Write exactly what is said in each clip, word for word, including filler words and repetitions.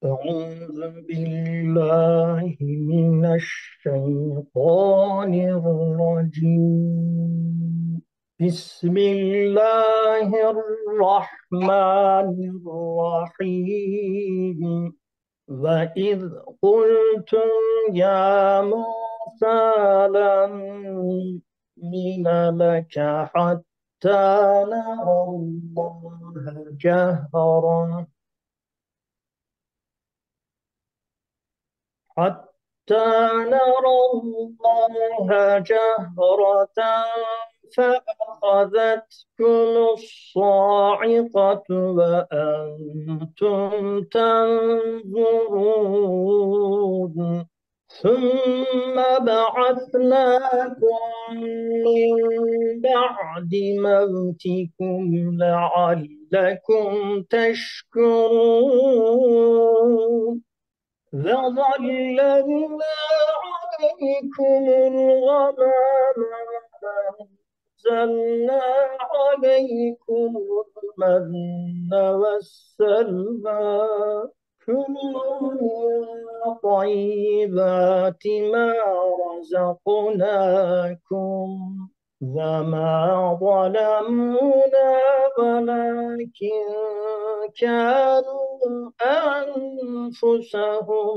أعوذ بالله من الشيطان الرجيم. بسم الله الرحمن الرحيم. وإذ قلتم يا موسى لن نؤمن لك حتى نرى الله جهرا حتى نرى الله جهرة فأخذتكم الصاعقة وأنتم تنظرون. ثم بعثناكم من بعد موتكم لعلكم تشكرون. وظللنا عليكم الغمام وأنزلنا عليكم المن والسلوى. كلوا من طيبات ما رزقناكم وما ظلمونا ولكن كانوا أنفسهم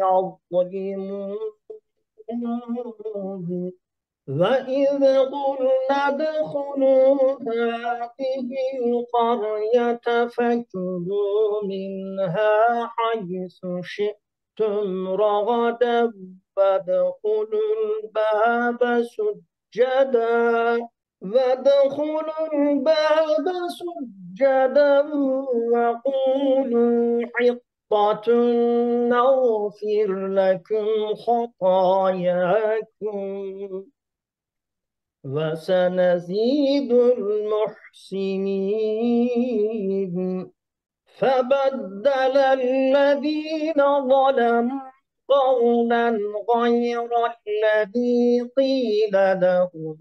يظلمون. وإذ قلنا ادخلوا هذه القرية فكلوا منها حيث شئتم رغدا وادخلوا الباب سجدا وادخلوا الباب سجدا وقولوا حطة نغفر لكم خطاياكم وسنزيد المحسنين. فبدل الذين ظلموا قولا غير الذي قيل لهم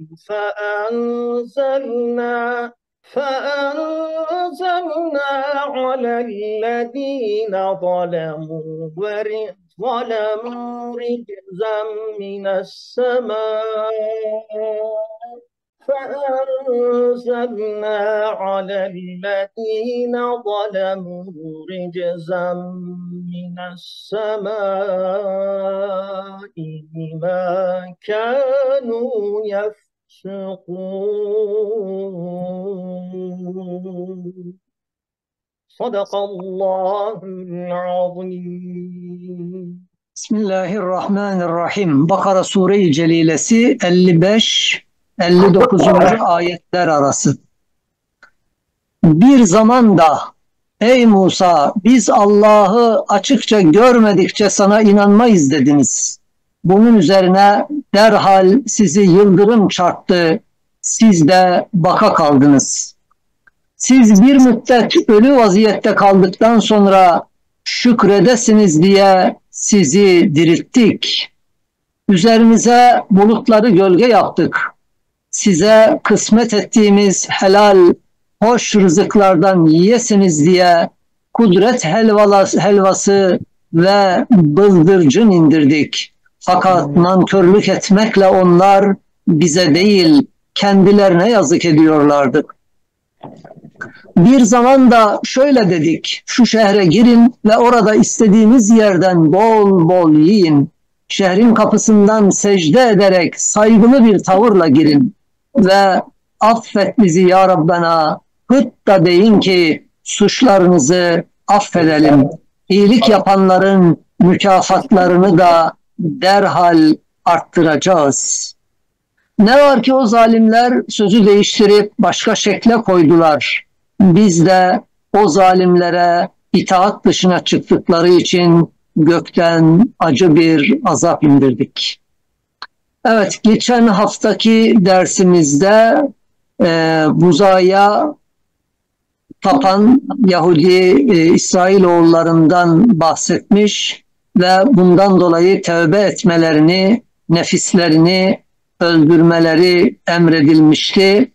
فأنزلنا فأنزلنا على الذين ظلموا ظلموا رجزا من السماء فأنزلنا على الذين ظلموا رجزا من السماء بما كانوا يفسقون. صدق الله العظيم. Bismillahirrahmanirrahim. Bakara Sure-i Celilesi elli beş elli dokuzuncu ayetler arası. Bir zaman da ey Musa biz Allah'ı açıkça görmedikçe sana inanmayız dediniz. Bunun üzerine derhal sizi yıldırım çarptı. Siz de baka kaldınız. Siz bir müddet ölü vaziyette kaldıktan sonra şükredesiniz diye sizi dirilttik. Üzerinize bulutları gölge yaptık. Size kısmet ettiğimiz helal, hoş rızıklardan yiyesiniz diye kudret helvası, helvası ve bıldırcın indirdik. Fakat nankörlük etmekle onlar bize değil, kendilerine yazık ediyorlardı. Bir zaman da şöyle dedik, şu şehre girin ve orada istediğiniz yerden bol bol yiyin. Şehrin kapısından secde ederek saygılı bir tavırla girin ve affet bizi ya Rabbena, hıt da deyin ki suçlarınızı affedelim. İyilik yapanların mükafatlarını da derhal arttıracağız. Ne var ki o zalimler sözü değiştirip başka şekle koydular. Biz de o zalimlere itaat dışına çıktıkları için gökten acı bir azap indirdik. Evet, geçen haftaki dersimizde e, buzaya tapan Yahudi e, İsrailoğullarından bahsetmiş ve bundan dolayı tövbe etmelerini, nefislerini öldürmeleri emredilmişti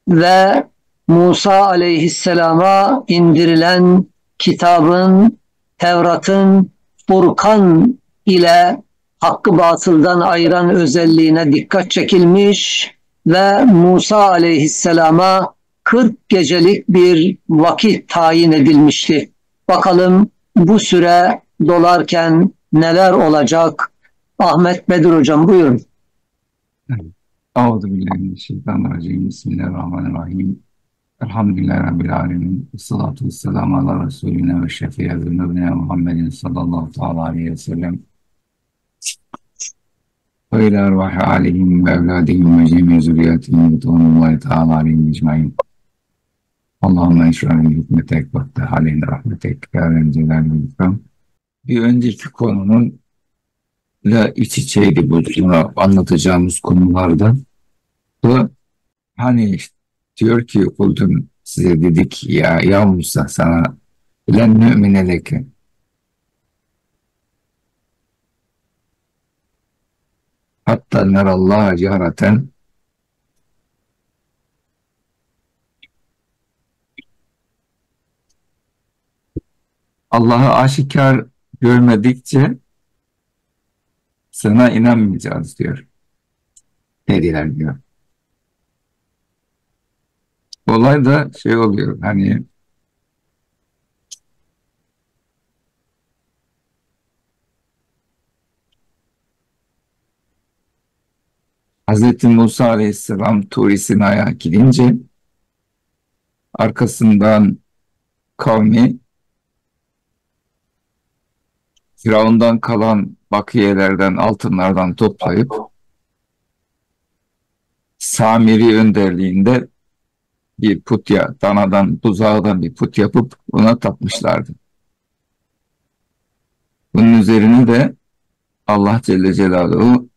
ve Musa aleyhisselama indirilen kitabın Tevrat'ın Furkan ile hakkı batıldan ayıran özelliğine dikkat çekilmiş ve Musa aleyhisselama kırk gecelik bir vakit tayin edilmişti. Bakalım bu süre dolarken neler olacak? Ahmet Bedir hocam buyurun. Euzubillahimineşşeytanirracim. Bismillahirrahmanirrahim. Elhamdülillahi Rabbil alemin. Esselatu vesselamu ala Resulina ve şefiye zürnebine Muhammedin sallallahu teala aleyhi ve sellem. Ve ila ervahi aleyhim ve evladihim ve cemi zürriyatihim ve tuğnullahi teala aleyhim ecmain. Allahümme eşra'li hükmetek vakti aleyhine rahmetek kâren celâli ikram. Bir önceki konunun ile iç içeydi bu sonra anlatacağımız konularda. Bu hani işte diyor ki kuldum size dedik ya ya Musa sana len nü'mine leke hatta nerallaha cehraten Allah'ı aşikar görmedikçe sana inanmayacağız diyor. Dediler diyor. Olay da şey oluyor hani Hazreti Musa Aleyhisselam Tur-i Sina'ya gidince arkasından kavmi Firavundan kalan bakiyelerden, altınlardan toplayıp Samiri önderliğinde bir put ya, danadan, buzağıdan bir put yapıp ona tapmışlardı. Bunun üzerine de Allah Celle Celaluhu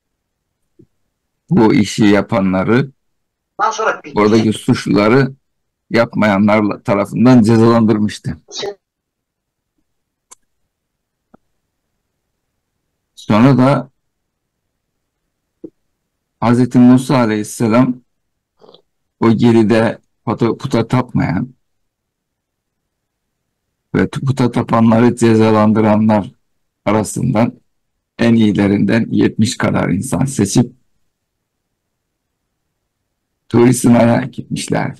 bu işi yapanları, oradaki suçluları yapmayanlar tarafından cezalandırmıştı. Sonra da Hz. Musa Aleyhisselam o geride puta, puta tapmayan ve puta tapanları cezalandıranlar arasından en iyilerinden yetmiş kadar insan seçip Tur-i Sina'ya gitmişler.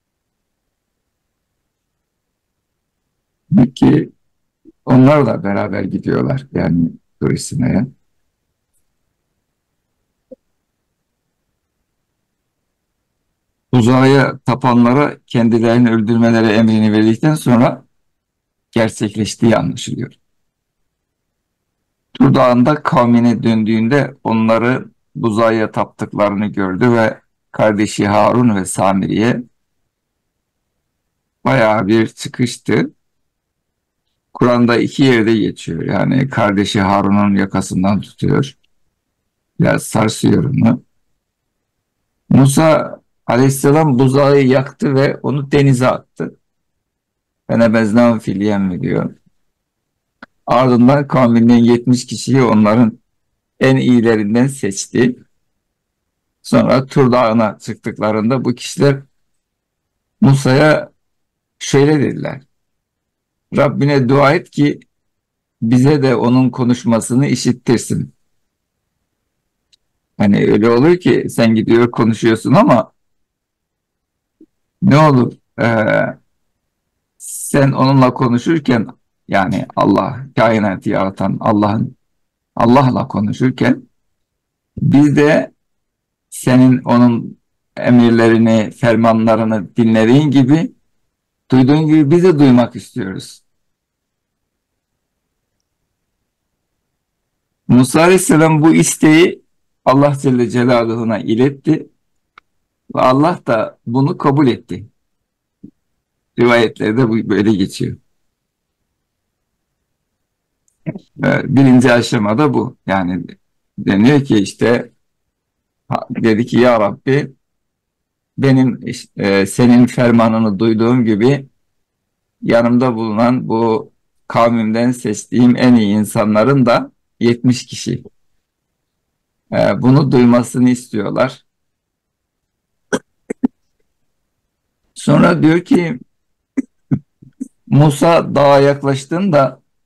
Peki onlar da beraber gidiyorlar yani Tur-i Sina'ya. Buzağa tapanlara kendilerini öldürmeleri emrini verdikten sonra gerçekleştiği anlaşılıyor. Tur Dağı'nda kavmine döndüğünde onları buzağa taptıklarını gördü ve kardeşi Harun ve Samiri'ye bayağı bir çıkıştı. Kur'an'da iki yerde geçiyor. Yani kardeşi Harun'un yakasından tutuyor. Biraz sarsıyor onu. Musa Aleyhisselam buzağı yaktı ve onu denize attı. Fenebeznâhu fil yemmi diyor. Ardından kavminden yetmiş kişiyi onların en iyilerinden seçti. Sonra Tur Dağı'na çıktıklarında bu kişiler Musa'ya şöyle dediler. Rabbine dua et ki bize de onun konuşmasını işittirsin. Hani öyle olur ki sen gidiyor konuşuyorsun ama ne olur ee, sen onunla konuşurken yani Allah kainatı yaratan Allah'ın Allah'la konuşurken biz de senin onun emirlerini, fermanlarını dinlediğin gibi duyduğun gibi biz de duymak istiyoruz. Musa Aleyhisselam bu isteği Allah Celle Celaluhu'na iletti ve Allah da bunu kabul etti. Rivayetlerde bu böyle geçiyor. Birinci aşamada bu. Yani deniyor ki işte dedi ki ya Rabbi benim e, senin fermanını duyduğum gibi yanımda bulunan bu kavmimden seçtiğim en iyi insanların da yetmiş kişi e, bunu duymasını istiyorlar. Sonra diyor ki Musa dağa yaklaştığında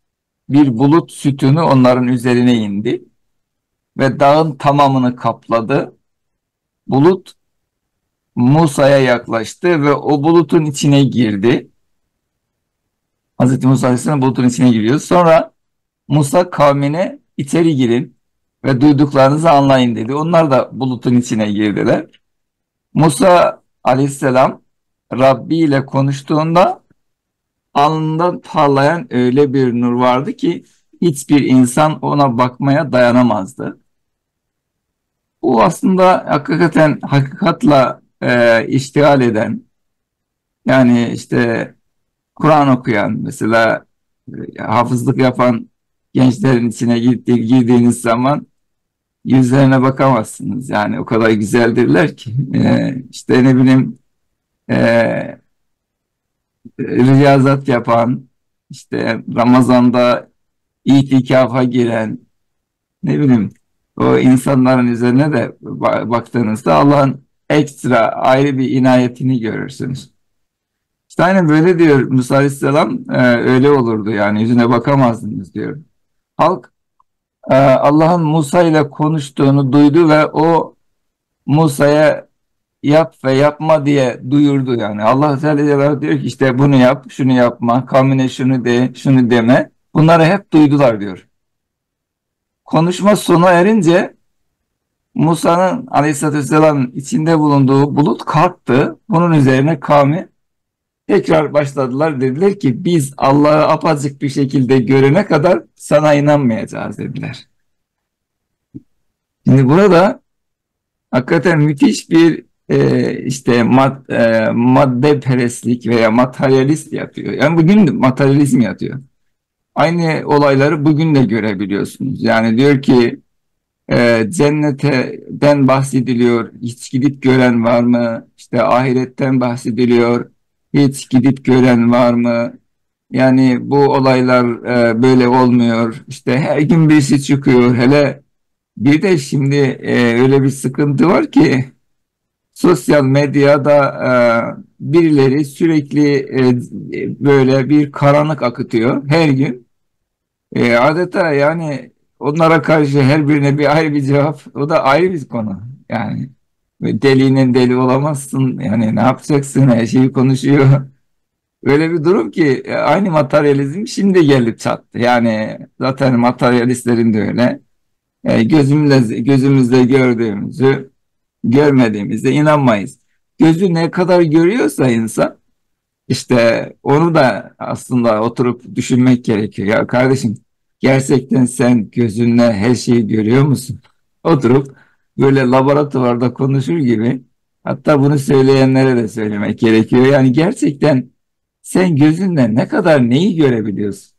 bir bulut sütunu onların üzerine indi ve dağın tamamını kapladı. Bulut Musa'ya yaklaştı ve o bulutun içine girdi. Hazreti Musa Aleyhisselam bulutun içine giriyor. Sonra Musa kavmine içeri girin ve duyduklarınızı anlayın dedi. Onlar da bulutun içine girdiler. Musa Aleyhisselam Rabbi ile konuştuğunda alnından parlayan öyle bir nur vardı ki hiçbir insan ona bakmaya dayanamazdı. Bu aslında hakikaten hakikatla e, iştigal eden, yani işte Kur'an okuyan, mesela e, hafızlık yapan gençlerin içine gitti, girdiğiniz zaman yüzlerine bakamazsınız. Yani o kadar güzeldirler ki. E, işte ne bileyim e, riyazat yapan, işte Ramazan'da itikafa giren, ne bileyim o insanların üzerine de ba- baktığınızda Allah'ın ekstra ayrı bir inayetini görürsünüz. İşte aynen böyle diyor Musa Aleyhisselam, e, öyle olurdu yani yüzüne bakamazdınız diyor. Halk e, Allah'ın Musa ile konuştuğunu duydu ve o Musa'ya yap ve yapma diye duyurdu yani. Allah Teala diyor ki işte bunu yap, şunu yapma, kavmine şunu de, şunu deme. Bunları hep duydular diyor. Konuşma sona erince Musa'nın Aleyhisselatü Vesselam'ın içinde bulunduğu bulut kalktı. Bunun üzerine kavmi tekrar başladılar. Dediler ki biz Allah'ı apaçık bir şekilde görene kadar sana inanmayacağız dediler. Şimdi burada hakikaten müthiş bir e, işte mad, e, madde perestlik veya materyalist yapıyor. Yani bugün de materyalizm yatıyor. Aynı olayları bugün de görebiliyorsunuz. Yani diyor ki e, cennetten bahsediliyor. Hiç gidip gören var mı? İşte ahiretten bahsediliyor. Hiç gidip gören var mı? Yani bu olaylar e, böyle olmuyor. İşte her gün birisi çıkıyor. Hele bir de şimdi e, öyle bir sıkıntı var ki sosyal medyada e, birileri sürekli e, böyle bir karanlık akıtıyor her gün. E, adeta yani onlara karşı her birine bir ayrı bir cevap. O da ayrı bir konu. Yani delinin deli olamazsın. Yani ne yapacaksın? Her şeyi konuşuyor. Öyle bir durum ki e, aynı materyalizm şimdi gelip çattı. Yani zaten materyalistlerin de öyle. E, gözümüzle, gözümüzle gördüğümüzü görmediğimizde inanmayız. Gözü ne kadar görüyorsa insan işte onu da aslında oturup düşünmek gerekiyor. Ya kardeşim gerçekten sen gözünle her şeyi görüyor musun? Oturup böyle laboratuvarda konuşur gibi, hatta bunu söyleyenlere de söylemek gerekiyor. Yani gerçekten sen gözünle ne kadar neyi görebiliyorsun?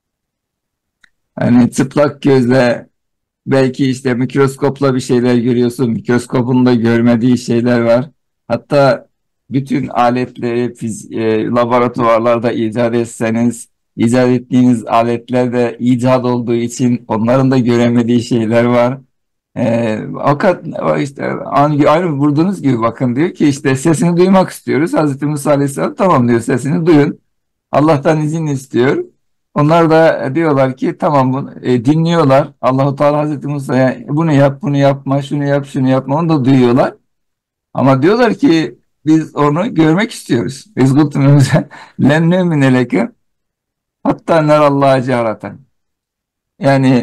Hani çıplak gözle belki işte mikroskopla bir şeyler görüyorsun. Mikroskopun da görmediği şeyler var. Hatta bütün aletleri fiz, e, laboratuvarlarda icat etseniz, icat ettiğiniz aletler de icat olduğu için onların da göremediği şeyler var. E, fakat işte aynı, aynı vurduğunuz gibi bakın diyor ki işte sesini duymak istiyoruz. Hazreti Musa Aleyhisselam tamam diyor, sesini duyun. Allah'tan izin istiyor. Onlar da diyorlar ki tamam, bunu e, dinliyorlar. Allahu Teala Hazreti Musa'ya bunu yap, bunu yapma, şunu yap, şunu yapma, onu da duyuyorlar. Ama diyorlar ki biz onu görmek istiyoruz. Biz kultumumuza len nü'mine leke hatta nerallaha cehreten. Yani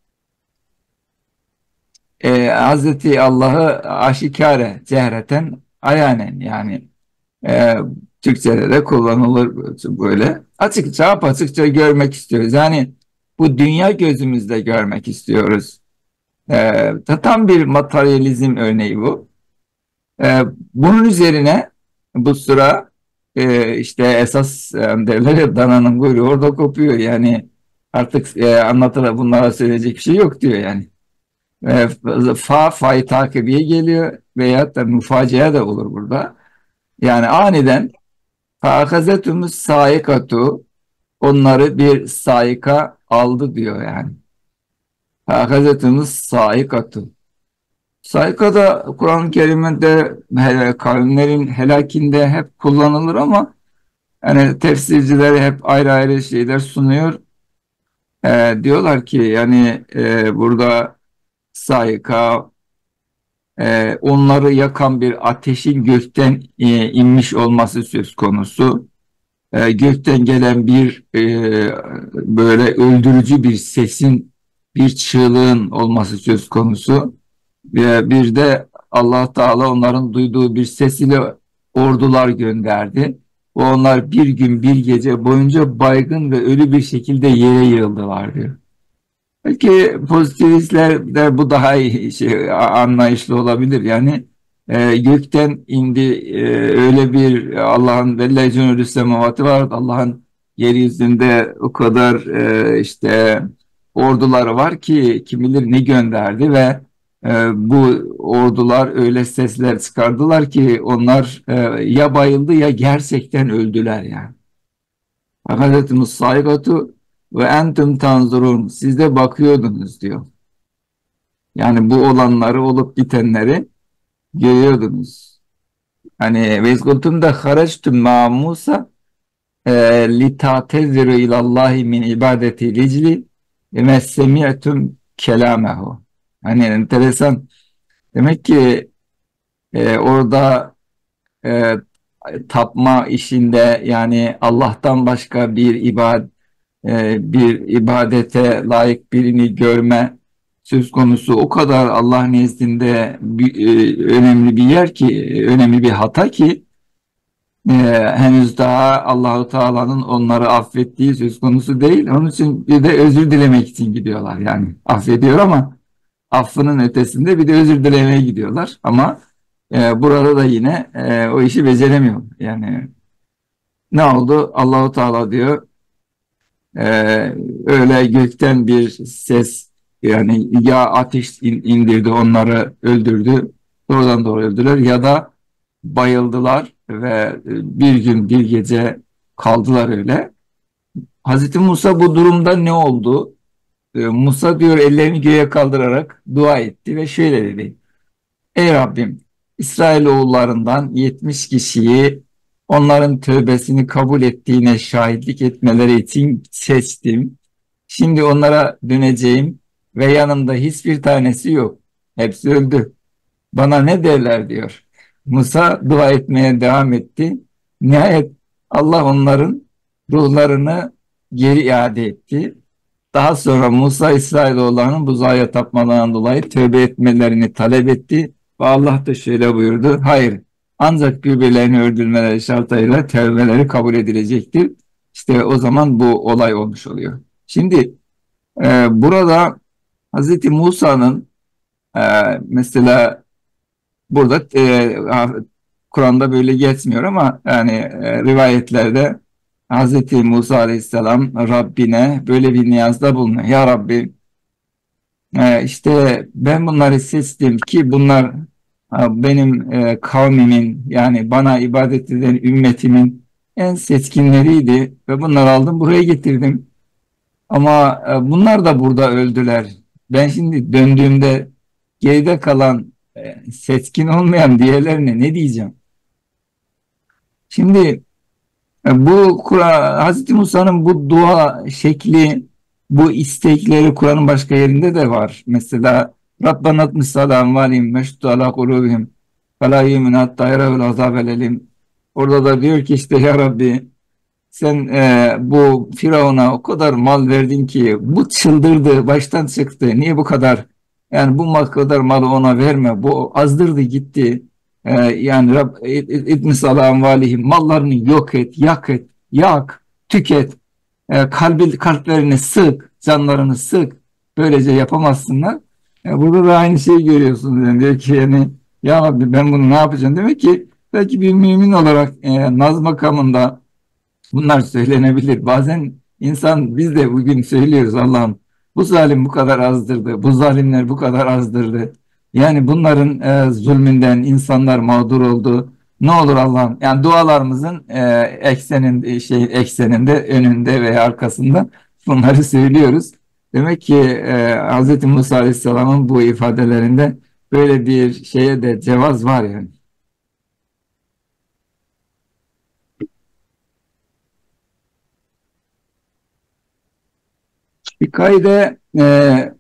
e, Hazreti Allah'ı aşikare, cehreten, ayanen, yani e, Türkçe'de de kullanılır böyle. Açıkça, apaçıkça görmek istiyoruz. Yani bu dünya gözümüzle görmek istiyoruz. E, tam bir materyalizm örneği bu. E, bunun üzerine bu sıra e, işte esas e, derler ya, dananın kuyruğu orada kopuyor. Yani artık e, anlatıla bunlara söyleyecek bir şey yok diyor yani. E, fa, fay takibiye geliyor veyahut da müfacia da olur burada. Yani aniden فَاَخَزَتُمُ saikatu, onları bir saika aldı diyor yani. فَاَخَزَتُمُ saikatu. Saika da Kur'an-ı Kerim'de hele, kavimlerin helakinde hep kullanılır ama yani tefsirciler hep ayrı ayrı şeyler sunuyor. E, diyorlar ki yani e, burada saika e, onları yakan bir ateşin gökten e, inmiş olması söz konusu. E, gökten gelen bir e, böyle öldürücü bir sesin, bir çığlığın olması söz konusu. Ve bir de Allah Teala onların duyduğu bir ses ile ordular gönderdi. Ve onlar bir gün bir gece boyunca baygın ve ölü bir şekilde yere yığıldılar diyor. Belki pozitivistlerde bu daha iyi şey, anlayışlı olabilir. Yani e, gökten indi e, öyle bir Allah'ın velle cunudü semavati var. Allah'ın yeryüzünde o kadar e, işte orduları var ki kim bilir ne gönderdi ve e, bu ordular öyle sesler çıkardılar ki onlar e, ya bayıldı ya gerçekten öldüler yani. Hakikaten saygatu ve entum tanzurun. Siz de bakıyordunuz diyor. Yani bu olanları olup bitenleri görüyordunuz. Hani vezgultum da haraçtum ma Musa e, li ta'teziru ilallahi min ibadeti licli ve messemi'tum kelamehu. Hani enteresan. Demek ki e, orada e, tapma işinde yani Allah'tan başka bir ibad e, bir ibadete layık birini görme söz konusu o kadar Allah nezdinde bir, e, önemli bir yer ki, e, önemli bir hata ki e, henüz daha Allahu Teala'nın onları affettiği söz konusu değil. Onun için bir de özür dilemek için gidiyorlar. Yani affediyor ama affının ötesinde bir de özür dilemeye gidiyorlar. Ama e, burada da yine e, o işi beceremiyor. Yani ne oldu? Allahu Teala diyor Ee, öyle gökten bir ses yani ya ateş in- indirdi onları öldürdü doğrudan doğru öldüler ya da bayıldılar ve e, bir gün bir gece kaldılar öyle. Hazreti Musa bu durumda ne oldu? Ee, Musa diyor ellerini göğe kaldırarak dua etti ve şöyle dedi. Ey Rabbim, İsrailoğullarından yetmiş kişiyi onların tövbesini kabul ettiğine şahitlik etmeleri için seçtim. Şimdi onlara döneceğim ve yanımda hiçbir tanesi yok. Hepsi öldü. Bana ne derler diyor. Musa dua etmeye devam etti. Nihayet Allah onların ruhlarını geri iade etti. Daha sonra Musa İsrailoğullarının buzağa tapmalarından dolayı tövbe etmelerini talep etti. Ve Allah da şöyle buyurdu. Hayır, ancak birbirlerini öldürmeleri şartıyla tövbeleri kabul edilecektir. İşte o zaman bu olay olmuş oluyor. Şimdi e, burada Hazreti Musa'nın e, mesela burada e, Kur'an'da böyle geçmiyor ama yani e, rivayetlerde Hazreti Musa Aleyhisselam Rabbine böyle bir niyazda bulunuyor. Ya Rabbi e, işte ben bunları seçtim ki bunlar e, benim e, kavmimin yani bana ibadet eden ümmetimin en seçkinleriydi ve bunları aldım buraya getirdim. Ama e, bunlar da burada öldüler. Ben şimdi döndüğümde geride kalan e, seçkin olmayan diğerlerine ne diyeceğim? Şimdi e, bu Kur'an, Hazreti Musa'nın bu dua şekli, bu istekleri Kur'an'ın başka yerinde de var. Mesela Rabbana atmışsalam valim meştu ala kulubihim felâ yu'minu hattâ yerevul azâbel elim. Orada da diyor ki işte ya Rabbi sen e, bu Firavun'a o kadar mal verdin ki bu çıldırdı, baştan çıktı. Niye bu kadar? Yani bu mal kadar malı ona verme. Bu azdırdı gitti. E, yani Rab itmis ala valihim mallarını yok et, yak et, yak, tüket. E, kalbi, kalplerini sık, canlarını sık. Böylece yapamazsınlar. E, burada da aynı şeyi görüyorsunuz. Yani diyor ki yani ya Rabbi ben bunu ne yapacağım? Demek ki belki bir mümin olarak e, naz makamında bunlar söylenebilir. Bazen insan biz de bugün söylüyoruz Allah'ım bu zalim bu kadar azdırdı. Bu zalimler bu kadar azdırdı. Yani bunların e, zulmünden insanlar mağdur oldu. Ne olur Allah'ım yani dualarımızın e, eksenin e, şey ekseninde önünde veya arkasında bunları söylüyoruz. Demek ki e, Hz. Musa Aleyhisselam'ın bu ifadelerinde böyle bir şeye de cevaz var yani. Hikayede e,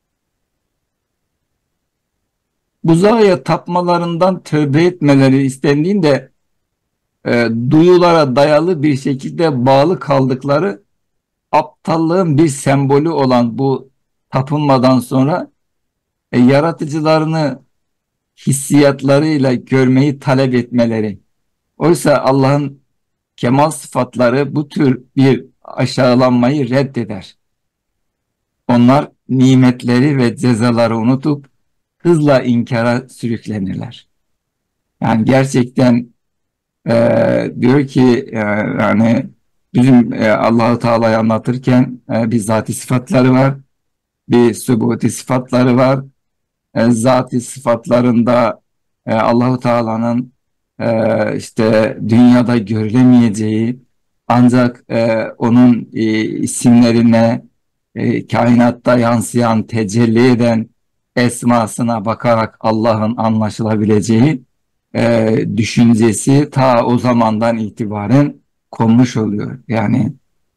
buzağa tapmalarından tövbe etmeleri istendiğinde e, duyulara dayalı bir şekilde bağlı kaldıkları aptallığın bir sembolü olan bu tapınmadan sonra e, yaratıcılarını hissiyatlarıyla görmeyi talep etmeleri. Oysa Allah'ın kemal sıfatları bu tür bir aşağılanmayı reddeder. Onlar nimetleri ve cezaları unutup hızla inkara sürüklenirler. Yani gerçekten e, diyor ki e, yani bizim e, Allah-u Teala'yı anlatırken e, bir zati sıfatları var, bir sübuti sıfatları var. E, zati sıfatlarında e, Allahu Teala'nın e, işte dünyada görülemeyeceği ancak e, onun e, isimlerine e, kainatta yansıyan, tecelli eden esmasına bakarak Allah'ın anlaşılabileceği e, düşüncesi ta o zamandan itibaren konmuş oluyor. Yani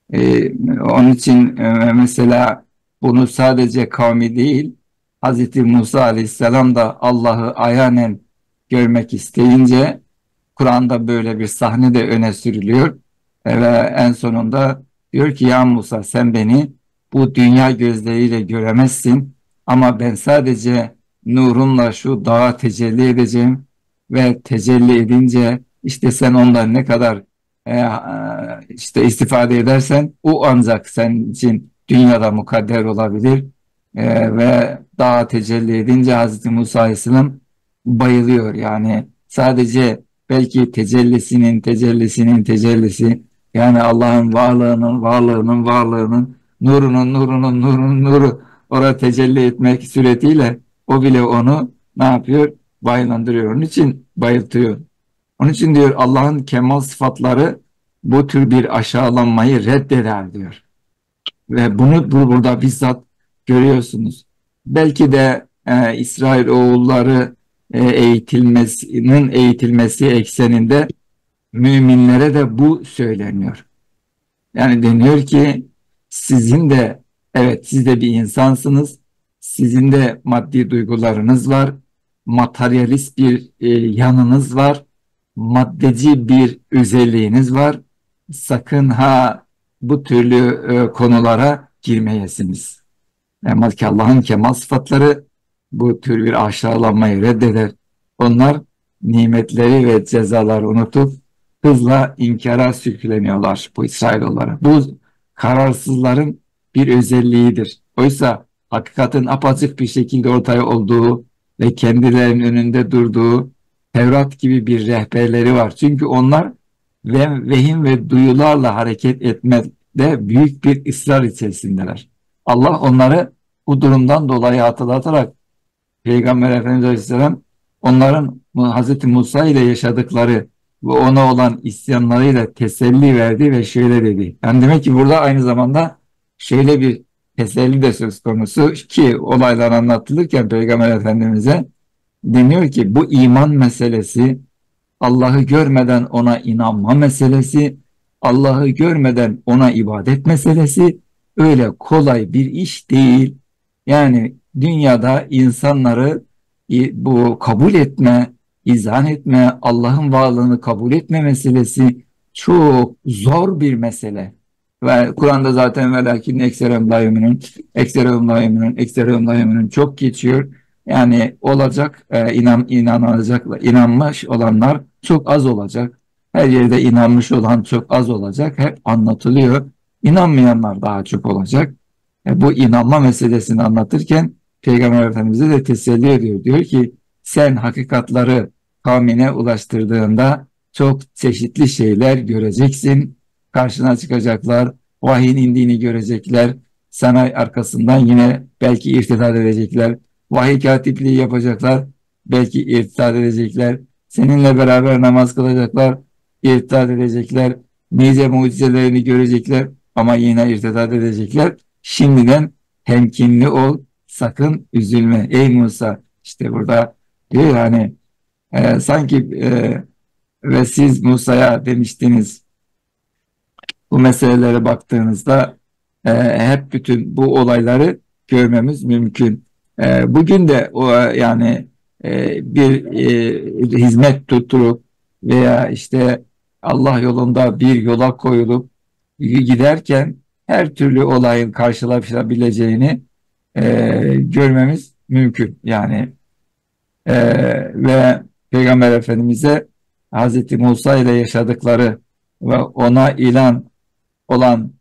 e, onun için e, mesela bunu sadece kavmi değil, Hazreti Musa Aleyhisselam da Allah'ı ayanen görmek isteyince Kur'an'da böyle bir sahne de öne sürülüyor. E, ve en sonunda diyor ki ya Musa sen beni bu dünya gözleriyle göremezsin ama ben sadece nurumla şu dağa tecelli edeceğim ve tecelli edince işte sen ondan ne kadar e, e, işte istifade edersen o ancak senin için dünyada mukadder olabilir. E, ve dağa tecelli edince Hazreti Musa Aleyhisselam bayılıyor. Yani sadece belki tecellisinin tecellisinin tecellisi yani Allah'ın varlığının varlığının varlığının nurunun nurunun nurunun nuru oraya tecelli etmek suretiyle o bile onu ne yapıyor? Bayılandırıyor. Onun için bayıltıyor. Onun için diyor Allah'ın kemal sıfatları bu tür bir aşağılanmayı reddeder diyor. Ve bunu bu- burada bizzat görüyorsunuz. Belki de e, İsrail oğulları e, eğitilmesinin eğitilmesi ekseninde müminlere de bu söyleniyor. Yani deniyor ki sizin de evet siz de bir insansınız. Sizin de maddi duygularınız var. Materyalist bir e, yanınız var. Maddeci bir özelliğiniz var. Sakın ha bu türlü e, konulara girmeyesiniz. Ama ki Allah'ın kemal sıfatları bu tür bir aşağılanmayı reddeder. Onlar nimetleri ve cezaları unutup hızla inkara sürükleniyorlar bu İsrailoğulları. Bu kararsızların bir özelliğidir. Oysa hakikatin apaçık bir şekilde ortaya olduğu ve kendilerinin önünde durduğu Tevrat gibi bir rehberleri var. Çünkü onlar ve vehim ve duyularla hareket etmede büyük bir ısrar içerisindeler. Allah onları bu durumdan dolayı hatırlatarak Peygamber Efendimiz Aleyhisselam onların Hazreti Musa ile yaşadıkları ve ona olan isyanlarıyla teselli verdi ve şöyle dedi. Yani demek ki burada aynı zamanda şöyle bir teselli de söz konusu ki olaylar anlatılırken Peygamber Efendimiz'e deniyor ki bu iman meselesi Allah'ı görmeden ona inanma meselesi, Allah'ı görmeden ona ibadet meselesi öyle kolay bir iş değil. Yani dünyada insanları i- bu kabul etme, izah etme, Allah'ın varlığını kabul etme meselesi çok zor bir mesele. Ve Kur'an'da zaten velakin ekserem la yu'minun, ekserem la yu'minun, ekserem la yu'minun çok geçiyor. Yani olacak, e, inan, inanacak, inanmış olanlar çok az olacak. Her yerde inanmış olan çok az olacak. Hep anlatılıyor. İnanmayanlar daha çok olacak. E, bu inanma meselesini anlatırken Peygamber Efendimiz'e de teselli ediyor. Diyor ki sen hakikatları kavmine ulaştırdığında çok çeşitli şeyler göreceksin. Karşına çıkacaklar. Vahyin indiğini görecekler. Sana arkasından yine belki irtidat edecekler. Vahiy katipliği yapacaklar. Belki irtidat edecekler. Seninle beraber namaz kılacaklar. İrtidat edecekler. Nice mucizelerini görecekler. Ama yine irtidat edecekler. Şimdiden temkinli ol. Sakın üzülme. Ey Musa. İşte burada diyor yani e, sanki e, ve siz Musa'ya demiştiniz bu meselelere baktığınızda e, hep bütün bu olayları görmemiz mümkün. E, bugün de o yani e, bir e, hizmet tutturup veya işte Allah yolunda bir yola koyulup giderken her türlü olayın karşılaşabileceğini e, görmemiz mümkün. Yani e, ve Peygamber Efendimiz'e Hazreti Musa ile yaşadıkları ve ona ilan olan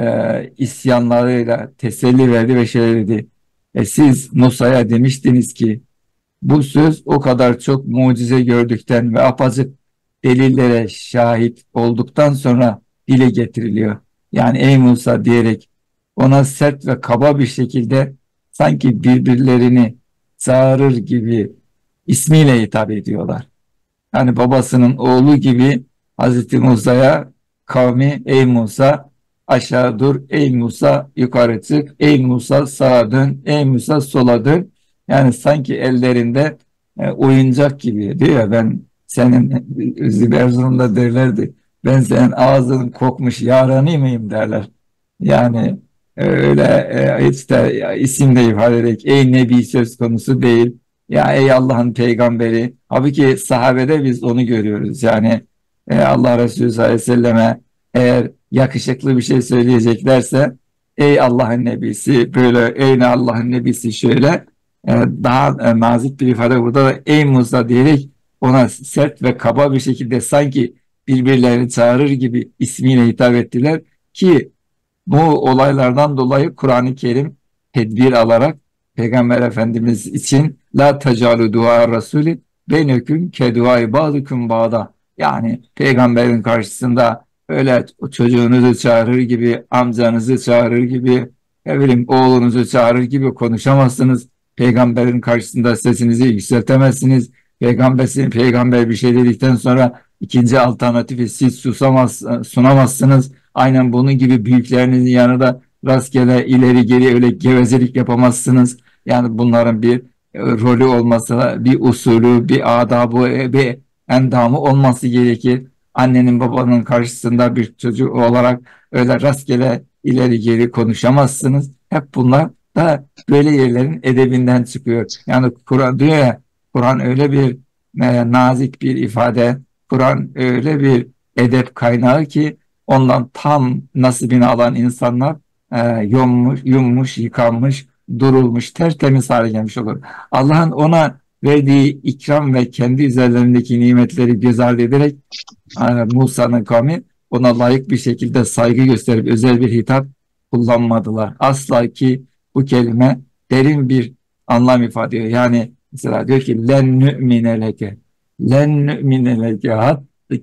e, isyanlarıyla teselli verdi ve şöyle dedi. E, siz Musa'ya demiştiniz ki bu söz o kadar çok mucize gördükten ve apaçık delillere şahit olduktan sonra dile getiriliyor. Yani ey Musa diyerek ona sert ve kaba bir şekilde sanki birbirlerini çağırır gibi ismiyle hitap ediyorlar. Yani babasının oğlu gibi Hazreti Musa'ya kavmi ey Musa aşağı dur, ey Musa yukarı çık, ey Musa sağa dön, ey Musa sola dön. Yani sanki ellerinde e, oyuncak gibi diyor ya ben senin Erzurum'da derlerdi ben senin ağzının kokmuş yaranı mıyım derler. Yani e, öyle e, işte ya, isimle ifade ederek ey Nebi söz konusu değil. Ya ey Allah'ın peygamberi. Halbuki sahabede biz onu görüyoruz. Yani e, Allah Resulü sallallahu aleyhi ve selleme eğer yakışıklı bir şey söyleyeceklerse ey Allah'ın nebisi böyle ey Allah'ın nebisi şöyle e, daha e, nazik bir ifade burada da ey Musa diyerek ona sert ve kaba bir şekilde sanki birbirlerini çağırır gibi ismiyle hitap ettiler ki bu olaylardan dolayı Kur'an-ı Kerim tedbir alarak Peygamber Efendimiz için la tecalu dua Resulü beyneküm ke duayı ba'dukum ba'da yani peygamberin karşısında öyle çocuğunuzu çağırır gibi amcanızı çağırır gibi ne bileyim oğlunuzu çağırır gibi konuşamazsınız. Peygamberin karşısında sesinizi yükseltemezsiniz. Peygamber, peygamber bir şey dedikten sonra ikinci alternatifi siz susamaz, sunamazsınız. Aynen bunun gibi büyüklerinizin yanında rastgele ileri geri öyle gevezelik yapamazsınız. Yani bunların bir e, rolü olması, bir usulü, bir adabı, e, bir endamı olması gerekir. Annenin babanın karşısında bir çocuk olarak öyle rastgele ileri geri konuşamazsınız. Hep bunlar da böyle yerlerin edebinden çıkıyor. Yani Kur'an diyor ya, Kur'an öyle bir e, nazik bir ifade, Kur'an öyle bir edep kaynağı ki ondan tam nasibini alan insanlar e, yummuş, yummuş, yıkanmış, durulmuş, tertemiz hale gelmiş olur. Allah'ın ona verdiği ikram ve kendi üzerlerindeki nimetleri göz ardı ederek e, Musa'nın kavmi ona layık bir şekilde saygı gösterip özel bir hitap kullanmadılar. Asla ki bu kelime derin bir anlam ifade ediyor. Yani mesela diyor ki len nü'mine leke len nü'mine leke hatta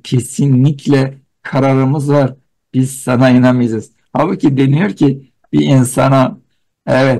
kesinlikle kararımız var. Biz sana inanmayacağız. Halbuki deniyor ki bir insana evet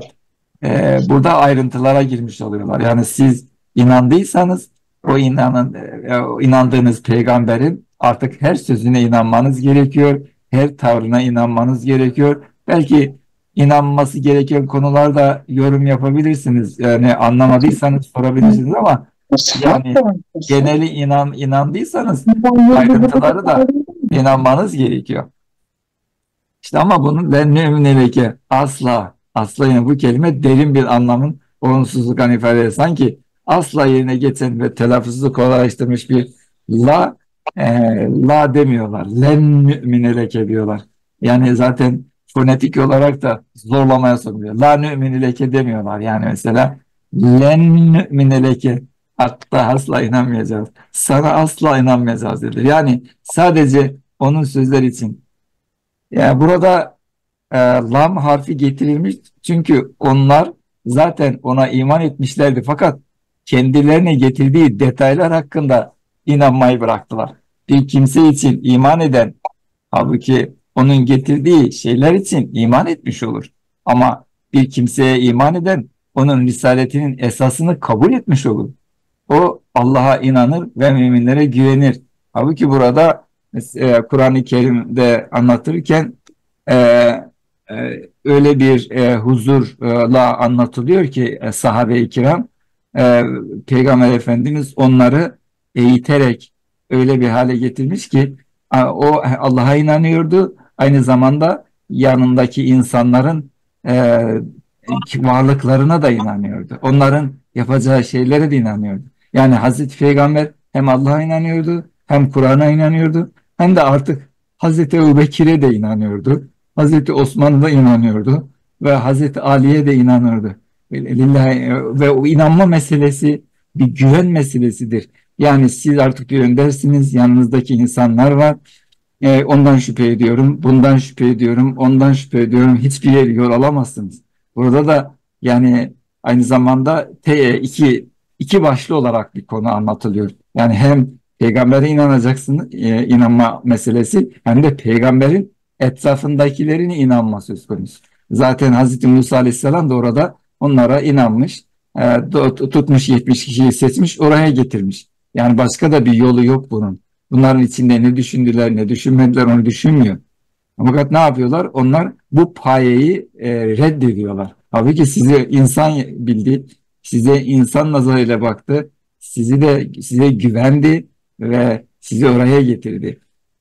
e, burada ayrıntılara girmiş oluyorlar. Yani siz inandıysanız o inanan e, o inandığınız peygamberin artık her sözüne inanmanız gerekiyor. Her tavrına inanmanız gerekiyor. Belki inanması gereken konularda yorum yapabilirsiniz. Yani anlamadıysanız sorabilirsiniz ama yani geneli inan inandıysanız ayrıntıları da inanmanız gerekiyor. İşte ama bunun lennümineleke asla asla yine bu kelime derin bir anlamın olumsuzluktan ifade eder. Sanki asla yerine geçen ve telaffuzu kolaylaştırmış bir la e, la demiyorlar. Lennümineleke diyorlar. Yani zaten fonetik olarak da zorlamaya sokuyor. La nümineleke demiyorlar. Yani mesela lennümineleke hatta asla inanmayacağız. Sana asla inanmayacağız dedi. Yani sadece onun sözleri için. Yani burada e, lam harfi getirilmiş çünkü onlar zaten ona iman etmişlerdi fakat kendilerine getirdiği detaylar hakkında inanmayı bıraktılar. Bir kimse için iman eden halbuki onun getirdiği şeyler için iman etmiş olur. Ama bir kimseye iman eden onun risaletinin esasını kabul etmiş olur. O Allah'a inanır ve müminlere güvenir. Halbuki burada e, Kur'an-ı Kerim'de anlatırken e, e, öyle bir e, huzurla anlatılıyor ki e, sahabe-i kiram e, Peygamber Efendimiz onları eğiterek öyle bir hale getirmiş ki a, o Allah'a inanıyordu. Aynı zamanda yanındaki insanların e, varlıklarına da inanıyordu. Onların yapacağı şeylere de inanıyordu. Yani Hazreti Peygamber hem Allah'a inanıyordu, hem Kur'an'a inanıyordu, hem de artık Hazreti Ebubekir'e de inanıyordu. Hazreti Osman'a da inanıyordu ve Hazreti Ali'ye de inanıyordu. Lillahi, ve o inanma meselesi bir güven meselesidir. Yani siz artık bir öndersiniz, yanınızdaki insanlar var. E, ondan şüphe ediyorum, bundan şüphe ediyorum, ondan şüphe ediyorum. Hiçbir yer yol alamazsınız. Burada da yani aynı zamanda te, iki, iki başlı olarak bir konu anlatılıyor. Yani hem peygambere inanacaksın, e, inanma meselesi, hem de peygamberin etrafındakilerine inanma söz konusu. Zaten Hazreti Musa Aleyhisselam da orada onlara inanmış, e, tutmuş yetmiş kişiyi seçmiş, oraya getirmiş. Yani başka da bir yolu yok bunun. Bunların içinde ne düşündüler, ne düşünmediler onu düşünmüyor. Fakat ne yapıyorlar? Onlar bu payeyi e, reddediyorlar. Halbuki sizi insan bildi, size insan nazarıyla baktı, sizi de size güvendi ve sizi oraya getirdi.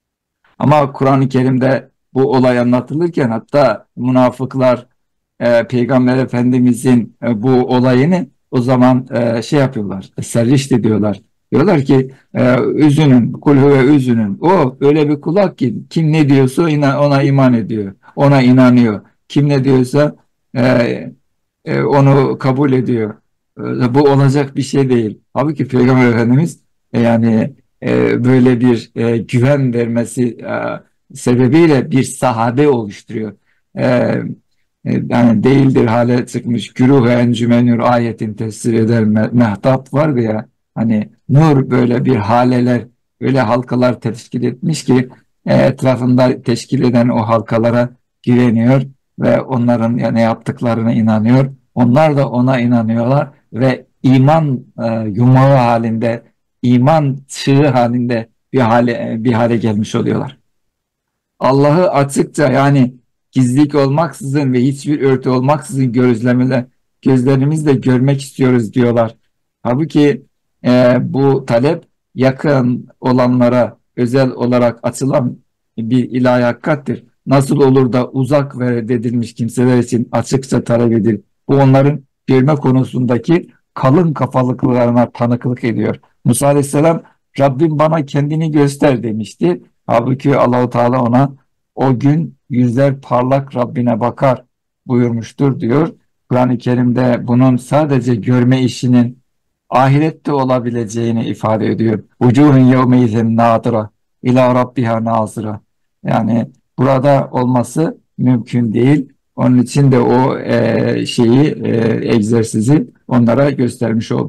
Ama Kur'an-ı Kerim'de bu olay anlatılırken hatta münafıklar e, Peygamber Efendimizin e, bu olayını o zaman e, şey yapıyorlar, serriş ediyorlar. Diyorlar ki e, üzünün, kulhu ve üzünün. O öyle bir kulak ki kim ne diyorsa ina- ona iman ediyor. Ona inanıyor. Kim ne diyorsa e, e, onu kabul ediyor. E, bu olacak bir şey değil. Halbuki Peygamber Efendimiz e, yani e, böyle bir e, güven vermesi e, sebebiyle bir sahabe oluşturuyor. E, e, Yani değildir hale çıkmış güruh ve encümenür ayetin tesir eder me- mehtap vardı ya, hani nur böyle bir haleler, öyle halkalar teşkil etmiş ki e, etrafında teşkil eden o halkalara güveniyor ve onların yani yaptıklarına inanıyor. Onlar da ona inanıyorlar ve iman e, yumağı halinde, iman çığı halinde bir hale bir hale gelmiş oluyorlar. Allah'ı açıkça yani gizlilik olmaksızın ve hiçbir örtü olmaksızın gözlemle, gözlerimizle görmek istiyoruz diyorlar. Halbuki e, bu talep yakın olanlara özel olarak açılan bir ilahi hakikattir. Nasıl olur da uzak ve reddedilmiş kimseler için açıkça talep edilir. Bu onların görme konusundaki kalın kafalıklarına tanıklık ediyor. Musa Aleyhisselam Rabbim bana kendini göster demişti. Halbuki Allahu Teala ona o gün yüzler parlak Rabbine bakar buyurmuştur diyor. Kur'an-ı Kerim'de bunun sadece görme işinin ahirette olabileceğini ifade ediyor. Vucuhun yevmeyzen nadira ila rabbiha nazira. Yani burada olması mümkün değil. Onun için de o e, şeyi e, egzersizi onlara göstermiş oldu.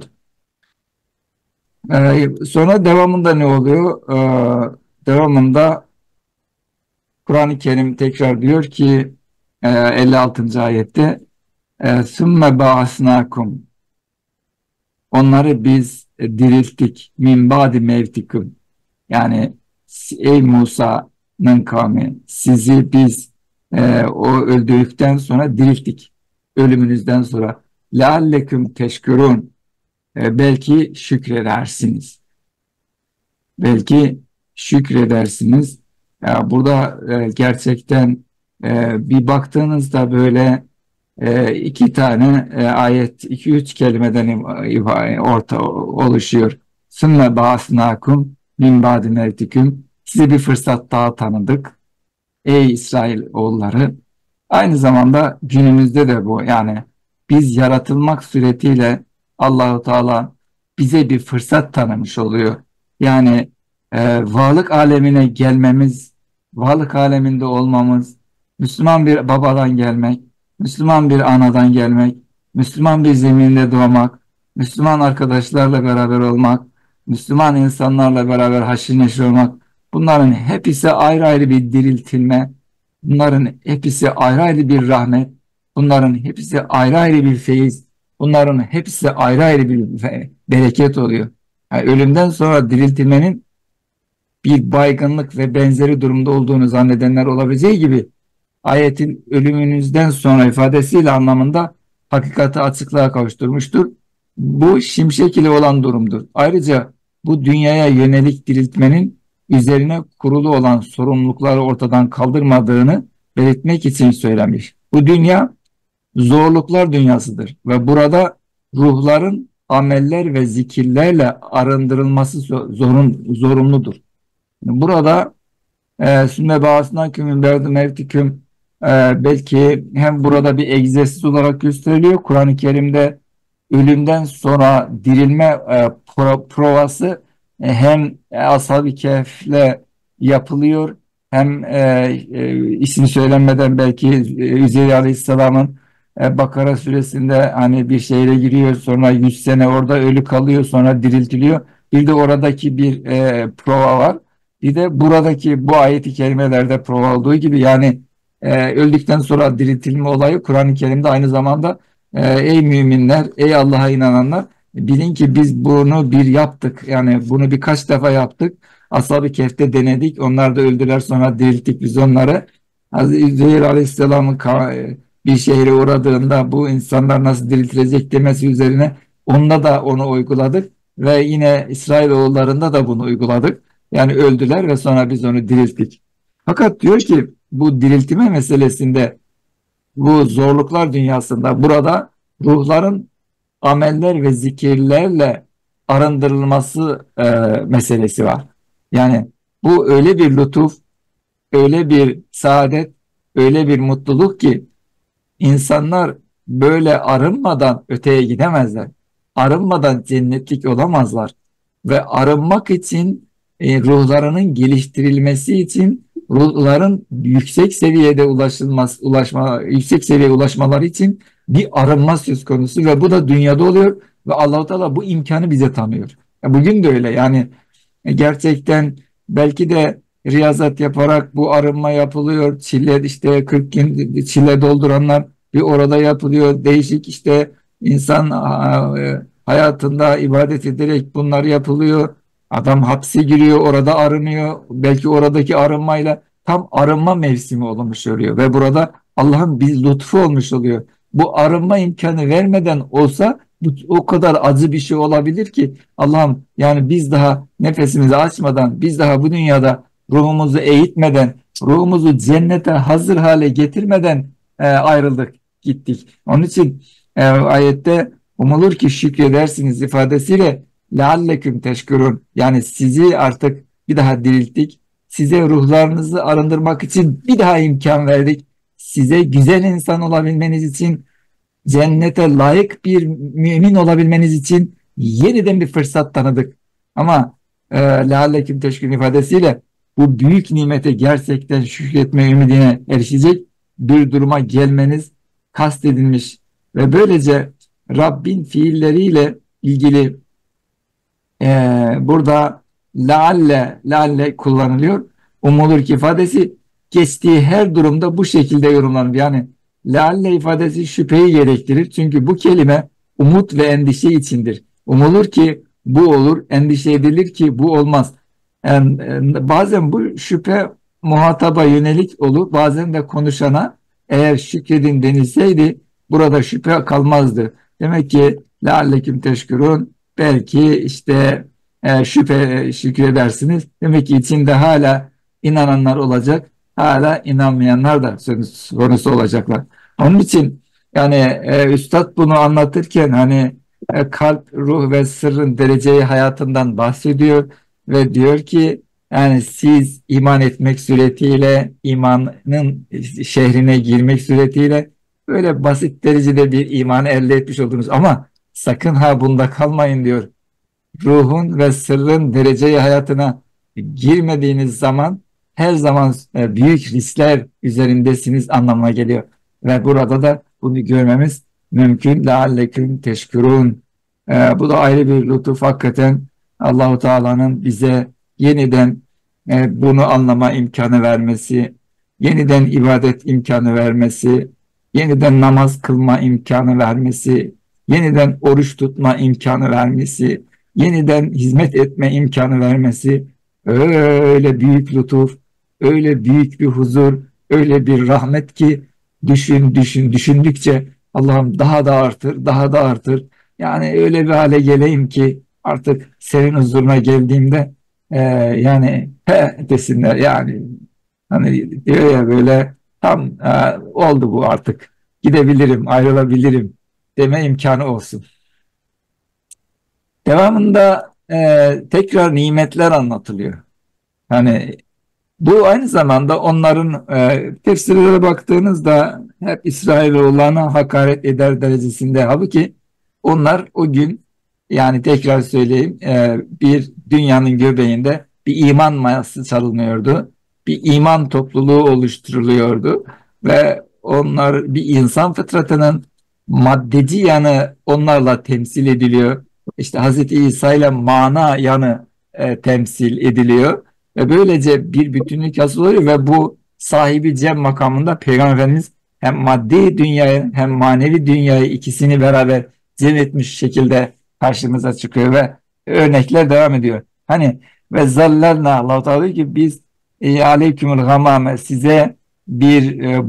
E, sonra devamında ne oluyor? E, devamında Kur'an-ı Kerim tekrar diyor ki e, elli altıncı ayette ثُمَّ بَعَثْنَاكُمْ onları biz e, dirilttik min ba'di mevtikum, yani ey Musa'nın kavmi sizi biz e, o öldürdükten sonra dirilttik, ölümünüzden sonra lealleküm teşkurun, e, belki şükredersiniz. Belki şükredersiniz. Ya burada e, gerçekten e, bir baktığınızda böyle e, iki tane e, ayet, iki üç kelimeden iba- orta oluşuyor. Sümme ba'asnakum min ba'di mevtikum. Size bir fırsat daha tanıdık. Ey İsrail oğulları. Aynı zamanda günümüzde de bu, yani biz yaratılmak suretiyle Allahu Teala bize bir fırsat tanımış oluyor. Yani e, varlık alemine gelmemiz, varlık aleminde olmamız, Müslüman bir babadan gelmek, Müslüman bir anadan gelmek, Müslüman bir zeminde doğmak, Müslüman arkadaşlarla beraber olmak, Müslüman insanlarla beraber haşır neşir olmak, bunların hepsi ayrı ayrı bir diriltilme, bunların hepsi ayrı ayrı bir rahmet, bunların hepsi ayrı ayrı bir feyiz, bunların hepsi ayrı ayrı bir bereket oluyor. Yani ölümden sonra diriltilmenin bir baygınlık ve benzeri durumda olduğunu zannedenler olabileceği gibi, ayetin ölümünüzden sonra ifadesiyle anlamında hakikati açıklığa kavuşturmuştur. Bu şimşek ile olan durumdur. Ayrıca bu dünyaya yönelik diriltmenin üzerine kurulu olan sorumlulukları ortadan kaldırmadığını belirtmek için söylemiş. Bu dünya zorluklar dünyasıdır ve burada ruhların ameller ve zikirlerle arındırılması zorun, zorunludur. Burada e, sümme bağısnaküm min ba'di mevtiküm e, belki hem burada bir egzersiz olarak gösteriliyor. Kur'an-ı Kerim'de ölümden sonra dirilme e, pro, provası e, hem Ashab-ı Kehf'le yapılıyor hem e, e, ismi söylenmeden belki e, Üzeyr Aleyhisselam'ın e, Bakara suresinde hani bir şehre giriyor, sonra yüz sene orada ölü kalıyor, sonra diriltiliyor. Bir de oradaki bir e, prova var. Bir de buradaki bu ayeti kerimelerde prova olduğu gibi yani e, öldükten sonra diriltilme olayı Kur'an-ı Kerim'de aynı zamanda e, ey müminler, ey Allah'a inananlar bilin ki biz bunu bir yaptık. Yani bunu birkaç defa yaptık. Ashab-ı Kehf'te denedik. Onlar da öldüler, sonra dirilttik biz onları. Hazreti Üzeyr Aleyhisselam'ın bir şehre uğradığında bu insanlar nasıl diriltilecek demesi üzerine onda da onu uyguladık ve yine İsrailoğullarında da bunu uyguladık. Yani öldüler ve sonra biz onu dirilttik. Fakat diyor ki bu diriltme meselesinde, bu zorluklar dünyasında burada ruhların ameller ve zikirlerle arındırılması e, meselesi var. Yani bu öyle bir lütuf, öyle bir saadet, öyle bir mutluluk ki İnsanlar böyle arınmadan öteye gidemezler. Arınmadan cennetlik olamazlar. Ve arınmak için e, ruhlarının geliştirilmesi için ruhların yüksek seviyede ulaşılması, ulaşma, yüksek seviyeye ulaşmaları için bir arınma söz konusu ve bu da dünyada oluyor ve Allah-u Teala bu imkanı bize tanıyor. Ya bugün de öyle yani e, gerçekten belki de riyazat yaparak bu arınma yapılıyor. Çile işte kırk gün çile dolduranlar bir orada yapılıyor. Değişik işte insan e, hayatında ibadet ederek bunlar yapılıyor. Adam hapse giriyor, orada arınıyor. Belki oradaki arınmayla tam arınma mevsimi olmuş oluyor ve burada Allah'ın bir lütfu olmuş oluyor. Bu arınma imkanı vermeden olsa bu, o kadar acı bir şey olabilir ki Allah'ım yani biz daha nefesimizi açmadan, biz daha bu dünyada ruhumuzu eğitmeden, ruhumuzu cennete hazır hale getirmeden e, ayrıldık, gittik. Onun için e, ayette umulur ki şükredersiniz ifadesiyle lealleküm teşkurun, yani sizi artık bir daha dirilttik. Size ruhlarınızı arındırmak için bir daha imkan verdik. Size güzel insan olabilmeniz için, cennete layık bir mümin olabilmeniz için yeniden bir fırsat tanıdık. Ama e, lealleküm teşkurun ifadesiyle bu büyük nimete gerçekten şükretme ümidine erişecek bir duruma gelmeniz kastedilmiş ve böylece Rabbin fiilleriyle ilgili e, burada lealle, lealle kullanılıyor. Umulur ki ifadesi geçtiği her durumda bu şekilde yorumlanır. Yani lealle ifadesi şüpheyi gerektirir. Çünkü bu kelime umut ve endişe içindir. Umulur ki bu olur, endişe edilir ki bu olmaz. Yani, e, bazen bu şüphe muhataba yönelik olur, bazen de konuşana. Eğer şükredin denilseydi burada şüphe kalmazdı. Demek ki lealleküm teşkurun, belki işte e, şüphe şükredersiniz. Demek ki içinde hala inananlar olacak, hala inanmayanlar da söz konusu olacaklar. Onun için yani e, Üstad bunu anlatırken hani e, kalp, ruh ve sırrın dereceyi hayatından bahsediyor ve diyor ki yani siz iman etmek suretiyle, imanın şehrine girmek suretiyle böyle basit derecede bir imanı elde etmiş oldunuz. Ama sakın ha bunda kalmayın diyor. Ruhun ve sırrın dereceyi hayatına girmediğiniz zaman her zaman e, büyük riskler üzerindesiniz anlamına geliyor. Ve burada da bunu görmemiz mümkün. Lealleküm teşkurun. E, bu da ayrı bir lütuf hakikaten. Allahu Teala'nın bize yeniden e, bunu anlama imkanı vermesi, yeniden ibadet imkanı vermesi, yeniden namaz kılma imkanı vermesi, yeniden oruç tutma imkanı vermesi, yeniden hizmet etme imkanı vermesi, öyle büyük lütuf, öyle büyük bir huzur, öyle bir rahmet ki düşün düşün düşündükçe Allah'ım daha da artır, daha da artır. Yani öyle bir hale geleyim ki artık senin huzuruna geldiğimde e, yani he desinler yani hani diyor ya böyle tam e, oldu bu artık. Gidebilirim, ayrılabilirim deme imkanı olsun. Devamında e, tekrar nimetler anlatılıyor. Hani bu aynı zamanda onların e, tefsirlere baktığınızda hep İsrailoğullarına hakaret eder derecesinde. Halbuki onlar o gün, yani tekrar söyleyeyim, e, bir dünyanın göbeğinde bir iman mayası çalınıyordu. Bir iman topluluğu oluşturuluyordu ve onlar bir insan fıtratının maddeci yanı onlarla temsil ediliyor. İşte Hazreti İsa ile mana yanı e, temsil ediliyor. Ve böylece bir bütünlük hasıl oluyor ve bu sahibi cem makamında Peygamber Efendimiz hem maddi dünyayı hem manevi dünyayı ikisini beraber cem etmiş şekilde karşımıza çıkıyor ve örnekler devam ediyor. Hani ve zallalna, Allah-u Teala diyor ki biz e, aleykümül gamame, size bir e,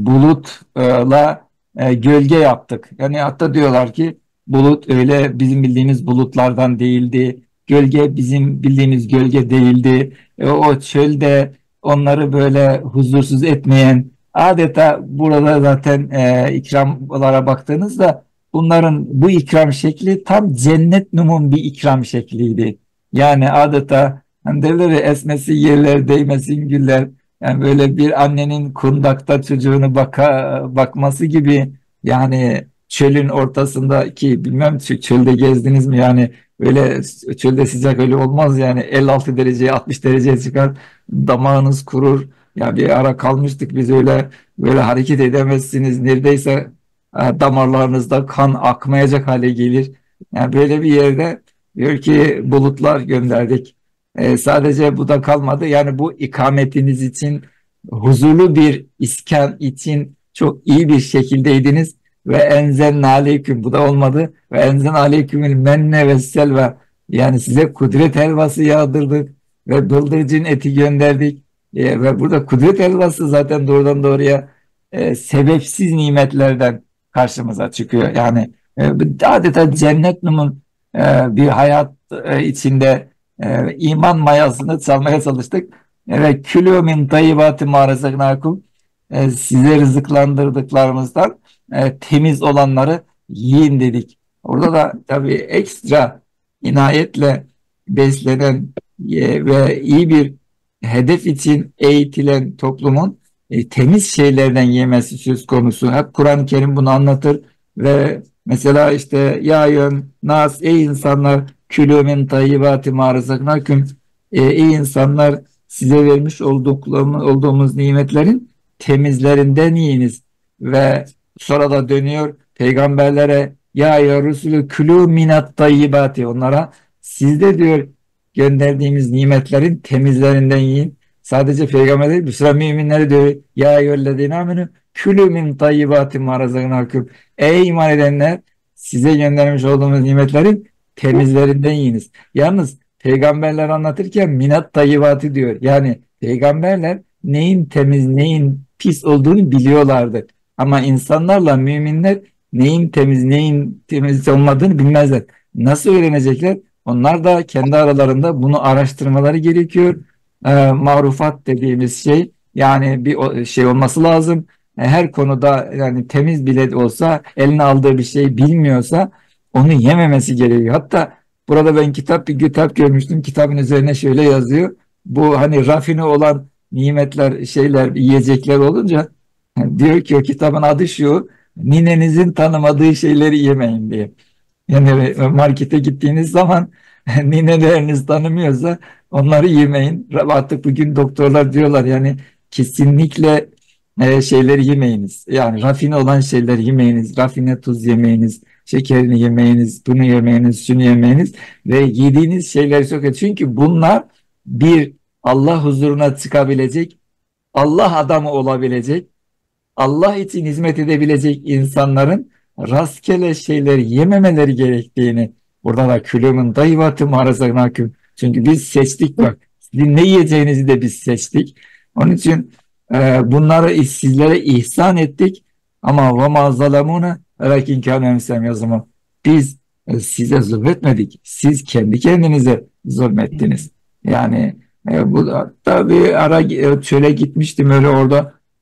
bulutla e, gölge yaptık. Yani hatta diyorlar ki bulut öyle bizim bildiğimiz bulutlardan değildi. Gölge bizim bildiğimiz gölge değildi. E, o çölde onları böyle huzursuz etmeyen, adeta burada zaten e, ikramlara baktığınızda bunların bu ikram şekli tam cennet numun bir ikram şekliydi. Yani adeta hani derler ya, esmesi yerler değmesin güller. Yani böyle bir annenin kundakta çocuğunu baka, bakması gibi, yani çölün ortasında, ki bilmem ç- çölde gezdiniz mi, yani öyle çölde sıcak öyle olmaz, yani elli altı dereceye altmış dereceye çıkar, damağınız kurur. Ya bir ara kalmıştık biz öyle, böyle hareket edemezsiniz neredeyse, e, damarlarınızda kan akmayacak hale gelir. Yani böyle bir yerde diyor ki bulutlar gönderdik. E, sadece bu da kalmadı, yani bu ikametiniz için, huzurlu bir iskan için çok iyi bir şekildeydiniz ve enzelne aleyküm, bu da olmadı, ve enzelne aleykümül menne ve selve, yani size kudret helvası yağdırdık ve bıldırcın eti gönderdik. E, ve burada kudret helvası zaten doğrudan doğruya e, sebepsiz nimetlerden karşımıza çıkıyor. Yani e, adeta cennet numun e, bir hayat e, içinde e, iman mayasını çalmaya çalıştık. Evet, külü min tayyibati ma razaknakum, e, size rızıklandırdıklarımızdan e, temiz olanları yiyin dedik. Orada da tabii ekstra inayetle beslenen e, ve iyi bir hedef için eğitilen toplumun e, temiz şeylerden yemesi söz konusu. Hep Kur'an-ı Kerim bunu anlatır ve mesela işte ya yön nas, ey insanlar, külü min tayyibati ma razaknakum, e, ey insanlar, size vermiş olduklarımız, olduğumuz nimetlerin temizlerinden yiyiniz. Ve sonra da dönüyor peygamberlere, ya ya Resulü külü minat tayyibati, onlara siz de diyor gönderdiğimiz nimetlerin temizlerinden yiyin. Sadece peygamber değil, bu sıra müminleri diyor, ya eyyühellezine amenü külü min tayyibati ma razaknakum, ey iman edenler, size göndermiş olduğumuz nimetlerin temizlerinden yiyiniz. Yalnız peygamberler anlatırken minat tayyibati diyor. Yani peygamberler neyin temiz neyin pis olduğunu biliyorlardı. Ama insanlarla müminler neyin temiz neyin temiz olmadığını bilmezler. Nasıl öğrenecekler? Onlar da kendi aralarında bunu araştırmaları gerekiyor. E, marufat dediğimiz şey, yani bir o- şey olması lazım. E, her konuda, yani temiz bile olsa, eline aldığı bir şey bilmiyorsa onu yememesi gerekiyor. Hatta burada ben kitap bir kitap görmüştüm. Kitabın üzerine şöyle yazıyor. Bu hani rafine olan nimetler, şeyler, yiyecekler olunca diyor ki o kitabın adı şu: ninenizin tanımadığı şeyleri yemeyin diye. Yani markete gittiğiniz zaman nineleriniz tanımıyorsa onları yemeyin. Artık bugün doktorlar diyorlar, yani kesinlikle e, şeyleri yemeyiniz. Yani rafine olan şeyleri yemeyiniz. Rafine tuz yemeyiniz. Şekerini yemeyiniz. Bunu yemeyiniz. Şunu yemeyiniz. Ve yediğiniz şeyleri çok et. Çünkü bunlar bir Allah huzuruna çıkabilecek, Allah adamı olabilecek, Allah için hizmet edebilecek insanların rastgele şeyleri yememeleri gerektiğini, burada da külümün dayıvatı marazaknaküm. Çünkü biz seçtik bak. Sizin ne yiyeceğinizi de biz seçtik. Onun için e, bunları sizlere ihsan ettik. Ama ve ma zalamuna velakin kâne enfusehum yazımı. Biz e, size zulmetmedik. Siz kendi kendinize zulmettiniz. Yani e, bu da tabii ara e, çöle gitmiştim öyle orada.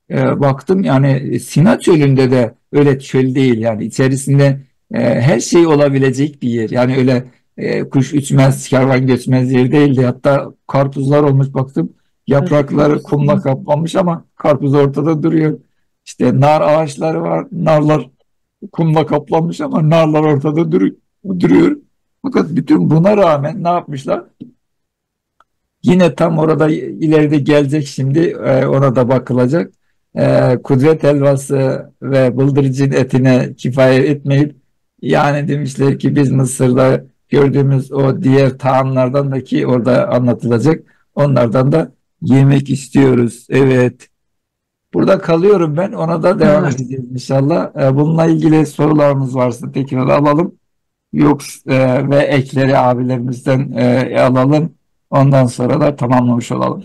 e, baktım yani Sina çölünde de öyle çöl değil, yani içerisinde e, her şey olabilecek bir yer. Yani öyle e, kuş uçmaz, kervan geçmez yer değildi. Hatta karpuzlar olmuş, baktım yaprakları kumla kaplanmış ama karpuz ortada duruyor. İşte nar ağaçları var, narlar kumla kaplanmış ama narlar ortada dur- duruyor. Fakat bütün buna rağmen ne yapmışlar? Yine tam orada ileride gelecek şimdi, e, ona da bakılacak. E, kudret helvası ve bıldırcın etine kifayet etmeyip, yani demişler ki biz Mısır'da gördüğümüz o diğer taamlardan da, ki orada anlatılacak, onlardan da yemek istiyoruz. Evet. Burada kalıyorum ben. Ona da devam Evet. edeceğiz inşallah. E, bununla ilgili sorularımız varsa tekrar alalım. Yok, e, ve ekleri abilerimizden e, alalım. Ondan sonra da tamamlamış olalım.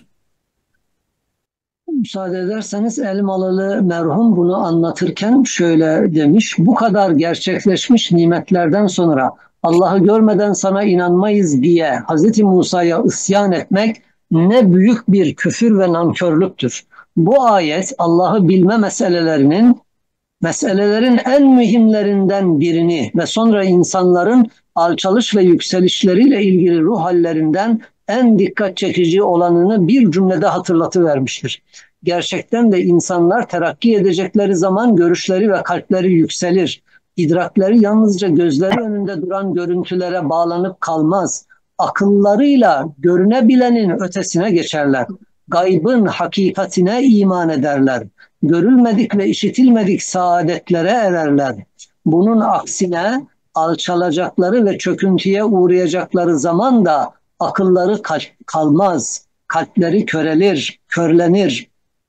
Müsaade ederseniz Elmalılı merhum bunu anlatırken şöyle demiş: bu kadar gerçekleşmiş nimetlerden sonra Allah'ı görmeden sana inanmayız diye Hazreti Musa'ya isyan etmek ne büyük bir küfür ve nankörlüktür. Bu ayet Allah'ı bilme meselelerinin meselelerin en mühimlerinden birini ve sonra insanların alçalış ve yükselişleriyle ilgili ruh hallerinden en dikkat çekici olanını bir cümlede hatırlatıvermiştir. Gerçekten de insanlar terakki edecekleri zaman görüşleri ve kalpleri yükselir. İdrakleri yalnızca gözleri önünde duran görüntülere bağlanıp kalmaz. Akıllarıyla görünebilenin ötesine geçerler. Gaybın hakikatine iman ederler. Görülmedik ve işitilmedik saadetlere ererler. Bunun aksine alçalacakları ve çöküntüye uğrayacakları zaman da akılları kalmaz, kalpleri körelir, körlenir.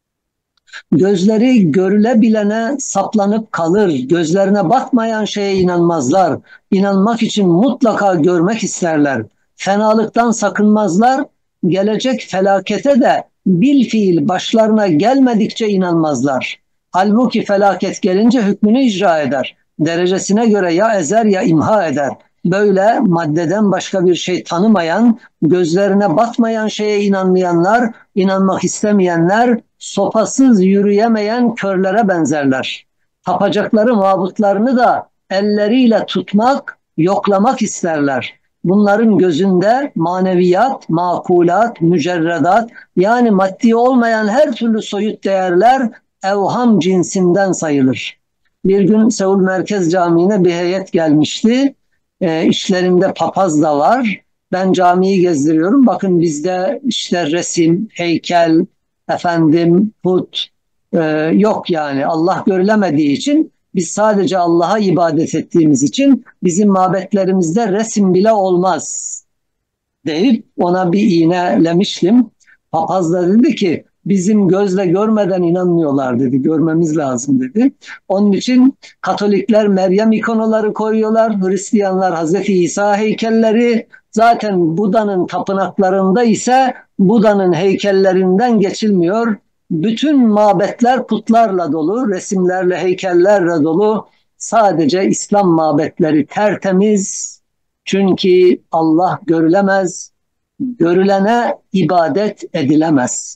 Gözleri görülebilene saplanıp kalır, gözlerine batmayan şeye inanmazlar. İnanmak için mutlaka görmek isterler. Fenalıktan sakınmazlar, gelecek felakete de bilfiil başlarına gelmedikçe inanmazlar. Halbuki felaket gelince hükmünü icra eder. Derecesine göre ya ezer ya imha eder. Böyle maddeden başka bir şey tanımayan, gözlerine batmayan şeye inanmayanlar, inanmak istemeyenler, sopasız yürüyemeyen körlere benzerler. Tapacakları mabutlarını da elleriyle tutmak, yoklamak isterler. Bunların gözünde maneviyat, makulat, mücerredat, yani maddi olmayan her türlü soyut değerler evham cinsinden sayılır. Bir gün Seul Merkez Camii'ne bir heyet gelmişti. E, işlerinde papaz da var. Ben camiyi gezdiriyorum. Bakın bizde işte resim, heykel, efendim put e, yok yani. Allah görülemediği için, biz sadece Allah'a ibadet ettiğimiz için bizim mabetlerimizde resim bile olmaz deyip ona bir iğnelemiştim. Papaz da dedi ki bizim gözle görmeden inanmıyorlar dedi. Görmemiz lazım dedi. Onun için Katolikler Meryem ikonoları koyuyorlar. Hristiyanlar Hazreti İsa heykelleri. Zaten Buda'nın tapınaklarında ise Buda'nın heykellerinden geçilmiyor. Bütün mabetler putlarla dolu, resimlerle, heykellerle dolu. Sadece İslam mabetleri tertemiz. Çünkü Allah görülemez, görülene ibadet edilemez.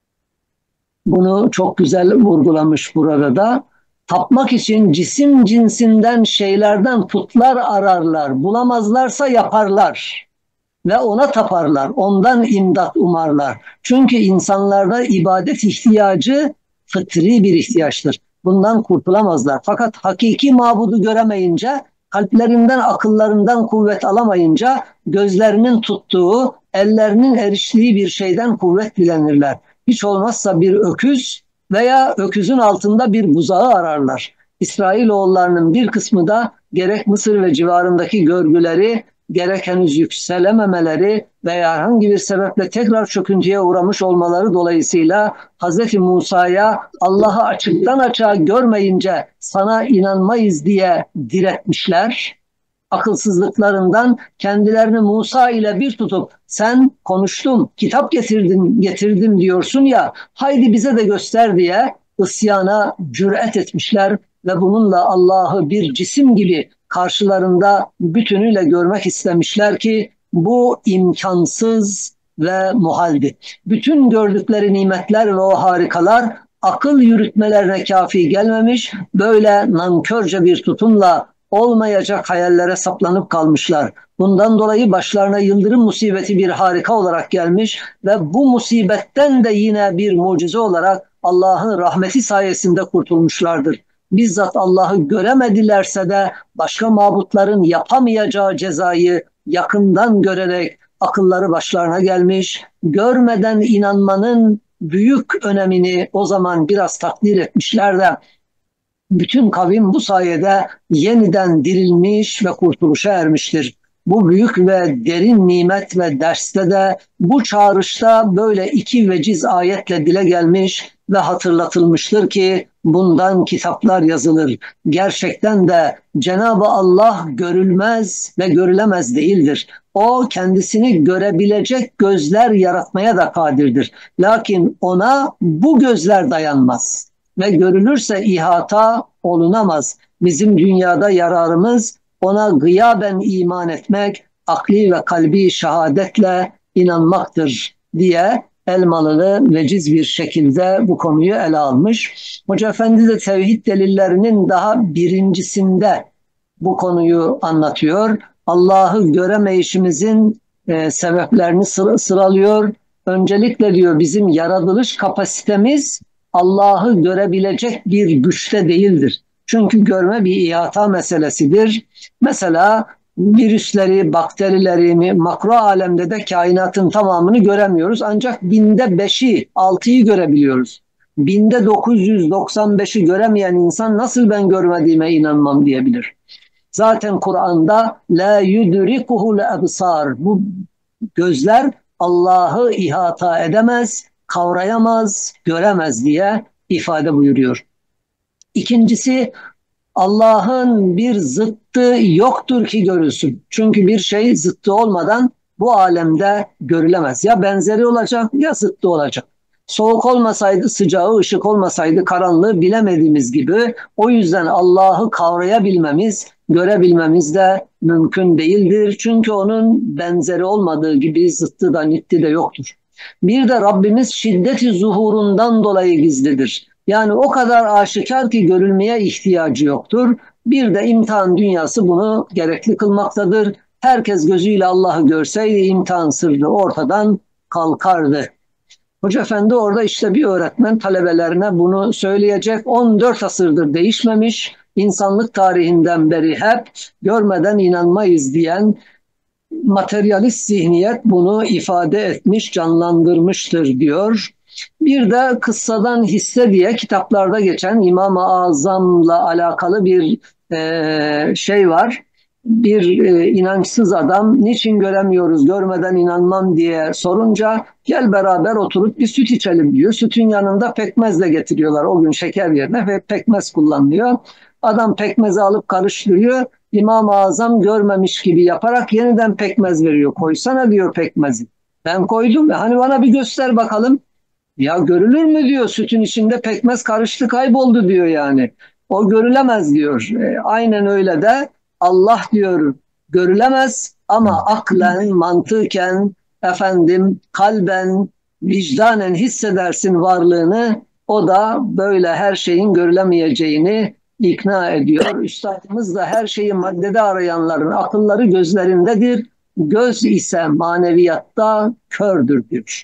Bunu çok güzel vurgulamış burada da. Tapmak için cisim cinsinden şeylerden putlar ararlar. Bulamazlarsa yaparlar ve ona taparlar. Ondan imdat umarlar. Çünkü insanlarda ibadet ihtiyacı fıtri bir ihtiyaçtır. Bundan kurtulamazlar. Fakat hakiki mabudu göremeyince, kalplerinden, akıllarından kuvvet alamayınca gözlerinin tuttuğu, ellerinin eriştiği bir şeyden kuvvet dilenirler. Hiç olmazsa bir öküz veya öküzün altında bir buzağı ararlar. İsrailoğullarının bir kısmı da gerek Mısır ve civarındaki görgüleri, gerek henüz yükselememeleri veya herhangi bir sebeple tekrar çöküntüye uğramış olmaları dolayısıyla Hazreti Musa'ya Allah'ı açıktan açığa görmeyince sana inanmayız diye diretmişler. Akılsızlıklarından kendilerini Musa ile bir tutup sen konuştun, kitap getirdin, getirdim diyorsun ya, haydi bize de göster diye isyana cüret etmişler ve bununla Allah'ı bir cisim gibi karşılarında bütünüyle görmek istemişler ki bu imkansız ve muhaldi. Bütün gördükleri nimetler ve o harikalar akıl yürütmelerine kafi gelmemiş, böyle nankörce bir tutumla olmayacak hayallere saplanıp kalmışlar. Bundan dolayı başlarına yıldırım musibeti bir harika olarak gelmiş ve bu musibetten de yine bir mucize olarak Allah'ın rahmeti sayesinde kurtulmuşlardır. Bizzat Allah'ı göremedilerse de başka mabutların yapamayacağı cezayı yakından görerek akılları başlarına gelmiş, görmeden inanmanın büyük önemini o zaman biraz takdir etmişler de bütün kavim bu sayede yeniden dirilmiş ve kurtuluşa ermiştir. Bu büyük ve derin nimet ve derste de bu çağrışta böyle iki veciz ayetle dile gelmiş ve hatırlatılmıştır ki bundan kitaplar yazılır. Gerçekten de Cenab-ı Allah görülmez ve görülemez değildir. O kendisini görebilecek gözler yaratmaya da kadirdir. Lakin ona bu gözler dayanmaz ve görülürse ihata olunamaz. Bizim dünyada yararımız ona gıyaben iman etmek, akli ve kalbi şehadetle inanmaktır diye Elmalılı veciz bir şekilde bu konuyu ele almış. Hoca Efendi de tevhid delillerinin daha birincisinde bu konuyu anlatıyor. Allah'ı göremeyişimizin e, sebeplerini sıra, sıralıyor. Öncelikle diyor bizim yaratılış kapasitemiz Allah'ı görebilecek bir güçte değildir. Çünkü görme bir ihata meselesidir. Mesela virüsleri, bakterileri, makro alemde de kainatın tamamını göremiyoruz. Ancak binde beşi, altıyı görebiliyoruz. Binde dokuz yüz doksan beşi göremeyen insan nasıl ben görmediğime inanmam diyebilir. Zaten Kur'an'da la yudrikuhul absar, bu gözler Allah'ı ihata edemez, kavrayamaz, göremez diye ifade buyuruyor. İkincisi, Allah'ın bir zıttı yoktur ki görülsün. Çünkü bir şey zıttı olmadan bu alemde görülemez. Ya benzeri olacak ya zıttı olacak. Soğuk olmasaydı sıcağı, ışık olmasaydı karanlığı bilemediğimiz gibi o yüzden Allah'ı kavrayabilmemiz, görebilmemiz de mümkün değildir. Çünkü onun benzeri olmadığı gibi zıttı da nitti de yoktur. Bir de Rabbimiz şiddeti zuhurundan dolayı gizlidir. Yani o kadar aşikar ki görülmeye ihtiyacı yoktur. Bir de imtihan dünyası bunu gerekli kılmaktadır. Herkes gözüyle Allah'ı görseydi imtihan sırrı ortadan kalkardı. Hoca Efendi orada işte bir öğretmen talebelerine bunu söyleyecek. on dört asırdır değişmemiş. İnsanlık tarihinden beri hep görmeden inanmayız diyen materyalist zihniyet bunu ifade etmiş, canlandırmıştır diyor. Bir de kıssadan hisse diye kitaplarda geçen İmam-ı Azam'la alakalı bir e, şey var. Bir e, inançsız adam niçin göremiyoruz, görmeden inanmam diye sorunca gel beraber oturup bir süt içelim diyor. Sütün yanında pekmezle getiriyorlar. O gün şeker yerine ve pekmez kullanılıyor. Adam pekmezi alıp karıştırıyor. İmam-ı Azam görmemiş gibi yaparak yeniden pekmez veriyor. Koysana diyor pekmezi. Ben koydum ya hani bana bir göster bakalım. Ya görülür mü diyor, sütün içinde pekmez karıştı kayboldu diyor yani. O görülemez diyor. E, aynen öyle de Allah diyor görülemez ama aklen, mantıken, efendim kalben, vicdanen hissedersin varlığını. O da böyle her şeyin görülemeyeceğini ikna ediyor. Üstadımız da her şeyi maddede arayanların akılları gözlerindedir. Göz ise maneviyatta kördür diyor.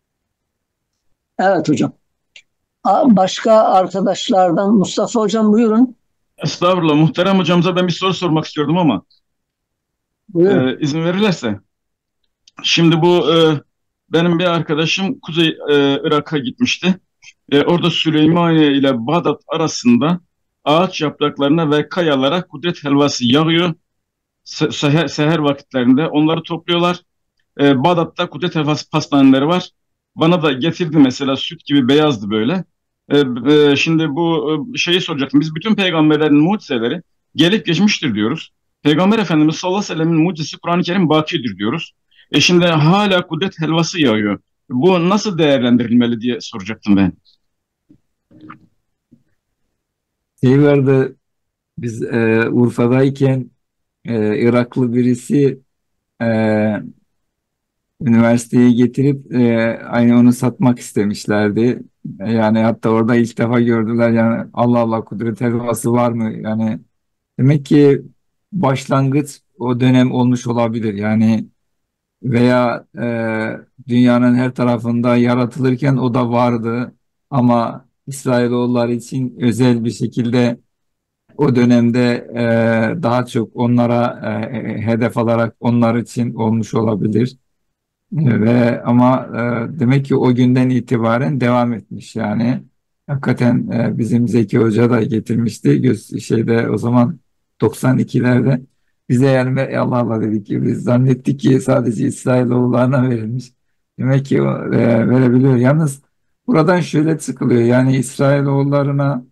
Evet hocam. Başka arkadaşlardan Mustafa hocam buyurun. Estağfurullah. Muhterem hocamıza ben bir soru sormak istiyordum ama Buyurun. e, izin verirlerse. Şimdi bu e, benim bir arkadaşım Kuzey e, Irak'a gitmişti. E, orada Süleymaniye ile Bağdat arasında ağaç yapraklarına ve kayalara kudret helvası yağıyor. Se seher, seher vakitlerinde onları topluyorlar. E, Bağdat'ta kudret helvası pastaneleri var. Bana da getirdi mesela, süt gibi beyazdı böyle. E, e, şimdi bu e, şeyi soracaktım. Biz bütün peygamberlerin mucizeleri gelip geçmiştir diyoruz. Peygamber Efendimiz sallallahu aleyhi ve sellem'in mucizesi Kur'an-ı Kerim bakidir diyoruz. E şimdi hala kudret helvası yağıyor. Bu nasıl değerlendirilmeli diye soracaktım ben. Şey vardı, biz e, Urfa'dayken e, Iraklı birisi e, üniversiteye getirip e, aynı onu satmak istemişlerdi. Yani hatta orada ilk defa gördüler, yani Allah Allah, kudret helvası var mı? Yani demek ki başlangıç o dönem olmuş olabilir. Yani veya e, dünyanın her tarafında yaratılırken o da vardı ama İsrailoğulları için özel bir şekilde o dönemde e, daha çok onlara e, hedef alarak onlar için olmuş olabilir. Ve ama e, demek ki o günden itibaren devam etmiş yani. Hakikaten e, bizim Zeki Hoca da getirmişti. Göz, şeyde o zaman doksan ikilerde bize yani e, Allah Allah dedik ki biz zannettik ki sadece İsrailoğullarına verilmiş. Demek ki o, e, verebiliyor. Yalnız buradan şöyle çıkılıyor. Yani İsrailoğullarına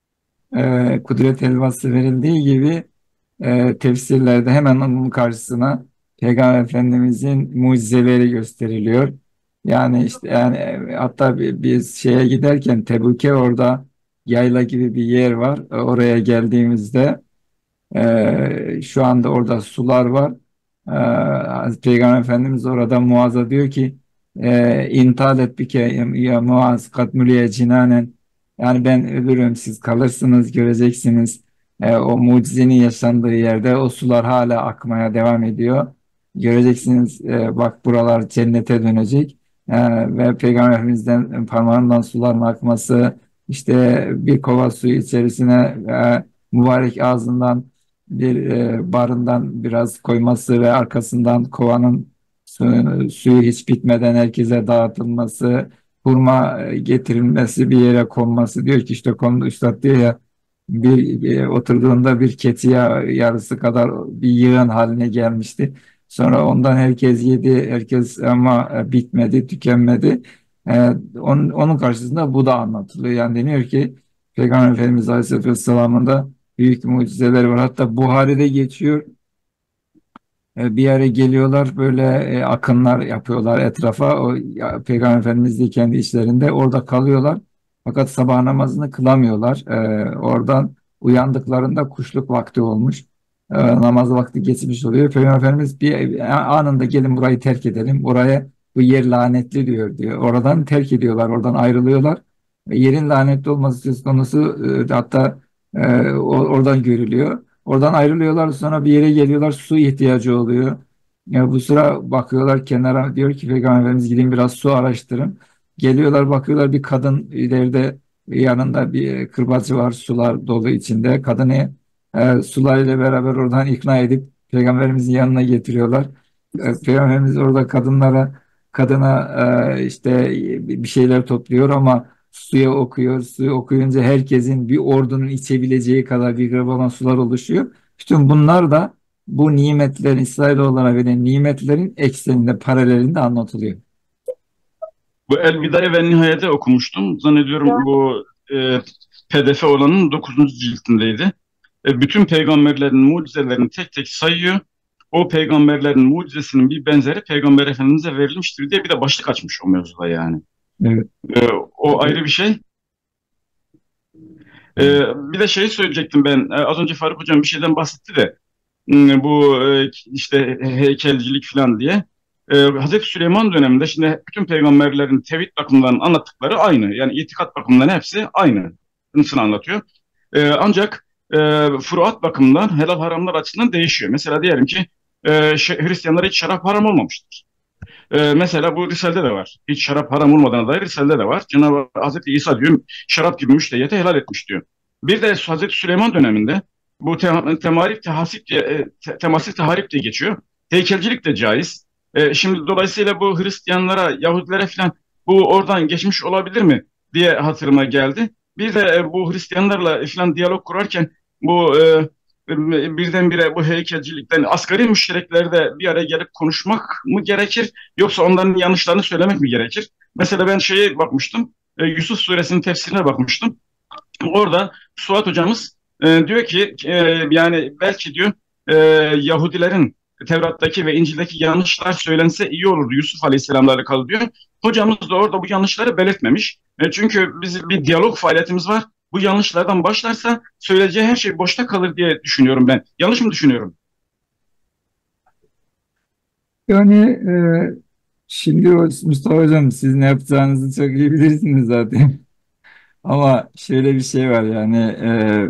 e, kudret helvası verildiği gibi e, tefsirlerde hemen onun karşısına Peygamber Efendimizin mucizeleri gösteriliyor. Yani işte yani e, hatta bi- biz şeye giderken Tebük'e, orada yayla gibi bir yer var. E, Oraya geldiğimizde ee, şu anda orada sular var. Ee, Hazreti Peygamber Efendimiz orada Muaz'a diyor ki e, intalet bike ya Muaz kat müliye cinanen, yani ben ölürüm siz kalırsınız, göreceksiniz. Ee, o mucizenin yaşandığı yerde o sular hala akmaya devam ediyor. Göreceksiniz, e, bak buralar cennete dönecek. Ee, ve Peygamber Efendimiz'den parmağından suların akması, işte bir kova suyu içerisine e, mübarek ağzından bir e, barından biraz koyması ve arkasından kovanın su- suyu hiç bitmeden herkese dağıtılması, hurma e, getirilmesi, bir yere konması, diyor ki işte konu üstad diyor ya, bir e, oturduğunda bir keçiye yarısı kadar bir yığın haline gelmişti. Sonra ondan herkes yedi, herkes ama e, bitmedi, tükenmedi. E, onun, onun karşısında bu da anlatılıyor. Yani deniyor ki Peygamber Efendimiz Aleyhisselatü Vesselam'ın da büyük mucizeler var. Hatta Buhari'de geçiyor. E, Bir yere geliyorlar, böyle e, akınlar yapıyorlar etrafa. O ya, Peygamber Efendimiz de kendi işlerinde orada kalıyorlar. Fakat sabah namazını kılamıyorlar. E, oradan uyandıklarında kuşluk vakti olmuş. E, namaz vakti geçmiş oluyor. Peygamber Efendimiz bir anında gelin burayı terk edelim. Oraya, bu yer lanetli diyor diyor. Oradan terk ediyorlar. Oradan ayrılıyorlar. E, yerin lanetli olması söz konusu, e, hatta e, o- oradan görülüyor. Oradan ayrılıyorlar, sonra bir yere geliyorlar, su ihtiyacı oluyor. Ya bu sıra bakıyorlar kenara, diyor ki Peygamber Efendimiz gidin biraz su araştırın. Geliyorlar, bakıyorlar bir kadın ileride, yanında bir kırbacı var, sular dolu içinde. Kadını e, sularıyla beraber oradan ikna edip Peygamberimizin yanına getiriyorlar. E, Peygamberimiz orada kadınlara kadına e, işte bir şeyler topluyor ama suya okuyor. Suyu okuyunca herkesin, bir ordunun içebileceği kadar bir grabalan sular oluşuyor. Bütün bunlar da bu nimetlerin, İsrailoğullarına verilen nimetlerin ekseninde, paralelinde anlatılıyor. Bu El Bidaya ve Nihayet'i okumuştum. Zannediyorum bu e, P D F olanın dokuzuncu ciltindeydi. E, bütün peygamberlerin mucizelerini tek tek sayıyor. O peygamberlerin mucizesinin bir benzeri Peygamber Efendimiz'e verilmiştir diye bir de başlık açmış o mevzuda yani. Evet. E, o ayrı bir şey. E, bir de şeyi söyleyecektim ben. E, az önce Faruk Hocam bir şeyden bahsetti de. Hmm, bu e, işte heykelcilik falan diye. E, Hazreti Süleyman döneminde şimdi bütün peygamberlerin tevhid bakımından anlattıkları aynı. Yani itikat bakımından hepsi aynı. Nasıl anlatıyor? E, ancak e, furuat bakımından helal haramlar açısından değişiyor. Mesela diyelim ki e, şey, Hristiyanlara hiç şarap haram olmamıştır. E, mesela bu Risale'de de var. Hiç şarap haram olmadığına dair Risale'de de var. Cenab-ı Hazreti İsa diyor şarap gibi müştehiyete helal etmiş diyor. Bir de Hazreti Süleyman döneminde bu te temarif tehasip diye, e, te temasif teharip diye geçiyor. Heykelcilik de caiz. E, şimdi dolayısıyla bu Hristiyanlara, Yahudilere falan bu oradan geçmiş olabilir mi diye hatırıma geldi. Bir de e, bu Hristiyanlarla falan diyalog kurarken bu e, birdenbire bu heykelcilikten asgari müştereklerde bir araya gelip konuşmak mı gerekir yoksa onların yanlışlarını söylemek mi gerekir? Mesela ben şeye bakmıştım, e, Yusuf suresinin tefsirine bakmıştım. Orada Suat hocamız e, diyor ki e, yani belki diyor e, Yahudilerin Tevrat'taki ve İncil'deki yanlışlar söylense iyi olurdu Yusuf Aleyhisselam'la alakalı diyor. Hocamız da orada bu yanlışları belirtmemiş. E, çünkü biz bir diyalog faaliyetimiz var. Bu yanlışlardan başlarsa söyleyeceği her şey boşta kalır diye düşünüyorum ben. Yanlış mı düşünüyorum? Yani Şimdi o- Mustafa Hocam, siz ne yapacağınızı çok iyi bilirsiniz zaten. Ama şöyle bir şey var, yani e,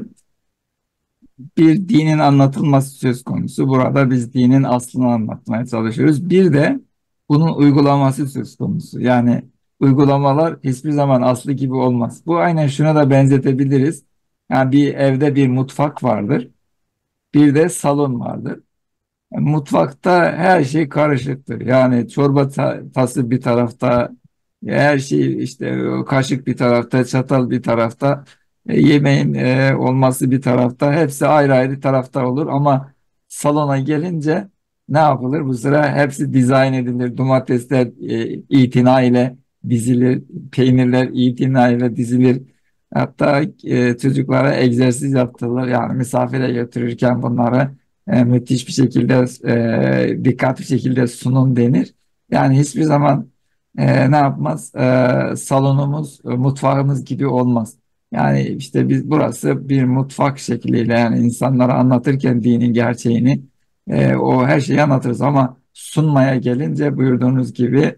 bir dinin anlatılması söz konusu. Burada biz dinin aslını anlatmaya çalışıyoruz. Bir de bunun uygulaması söz konusu. Yani uygulamalar hiçbir zaman aslı gibi olmaz. Bu aynen şuna da benzetebiliriz. Yani bir evde bir mutfak vardır, bir de salon vardır. Mutfakta her şey karışıktır. Yani çorba ta- tası bir tarafta, her şey işte, o kaşık bir tarafta, çatal bir tarafta, e, yemeğin e, olması bir tarafta, hepsi ayrı ayrı tarafta olur. Ama salona gelince ne yapılır? Bu sıra hepsi dizayn edilir. Domatesler e, itina ile dizilir, peynirler itina ile dizilir. Hatta e, çocuklara egzersiz yaptırılır. Yani misafire götürürken bunları e, müthiş bir şekilde, e, dikkatli bir şekilde sunum denir. Yani hiçbir zaman e, ne yapmaz? E, salonumuz, e, mutfağımız gibi olmaz. Yani işte biz, burası bir mutfak şekliyle, yani insanlara anlatırken dinin gerçeğini, e, o her şeyi anlatırız ama sunmaya gelince buyurduğunuz gibi,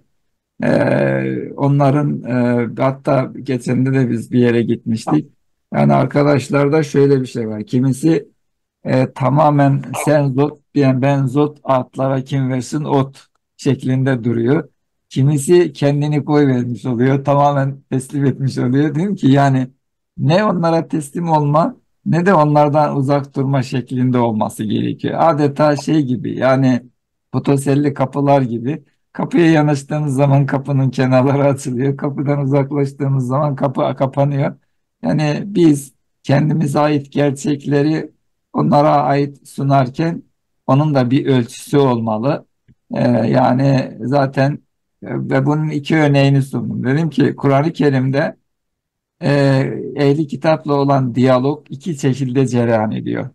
e, onların, e, hatta geçen de de biz bir yere gitmiştik. Yani arkadaşlarda şöyle bir şey var. Kimisi e, tamamen sen zot diyen ben zot, atlara kim versin ot şeklinde duruyor. Kimisi kendini koy vermiş oluyor. Tamamen teslim etmiş oluyor. Dedim ki yani ne onlara teslim olma ne de onlardan uzak durma şeklinde olması gerekiyor. Adeta şey gibi, yani fotoselli kapılar gibi. Kapıya yanaştığımız zaman kapının kenarları açılıyor. Kapıdan uzaklaştığımız zaman kapı kapanıyor. Yani biz kendimize ait gerçekleri onlara ait sunarken onun da bir ölçüsü olmalı. Ee, yani zaten, e, ve bunun iki örneğini sundum. Dedim ki Kur'an-ı Kerim'de e, ehli kitapla olan diyalog iki şekilde cereyan ediyor.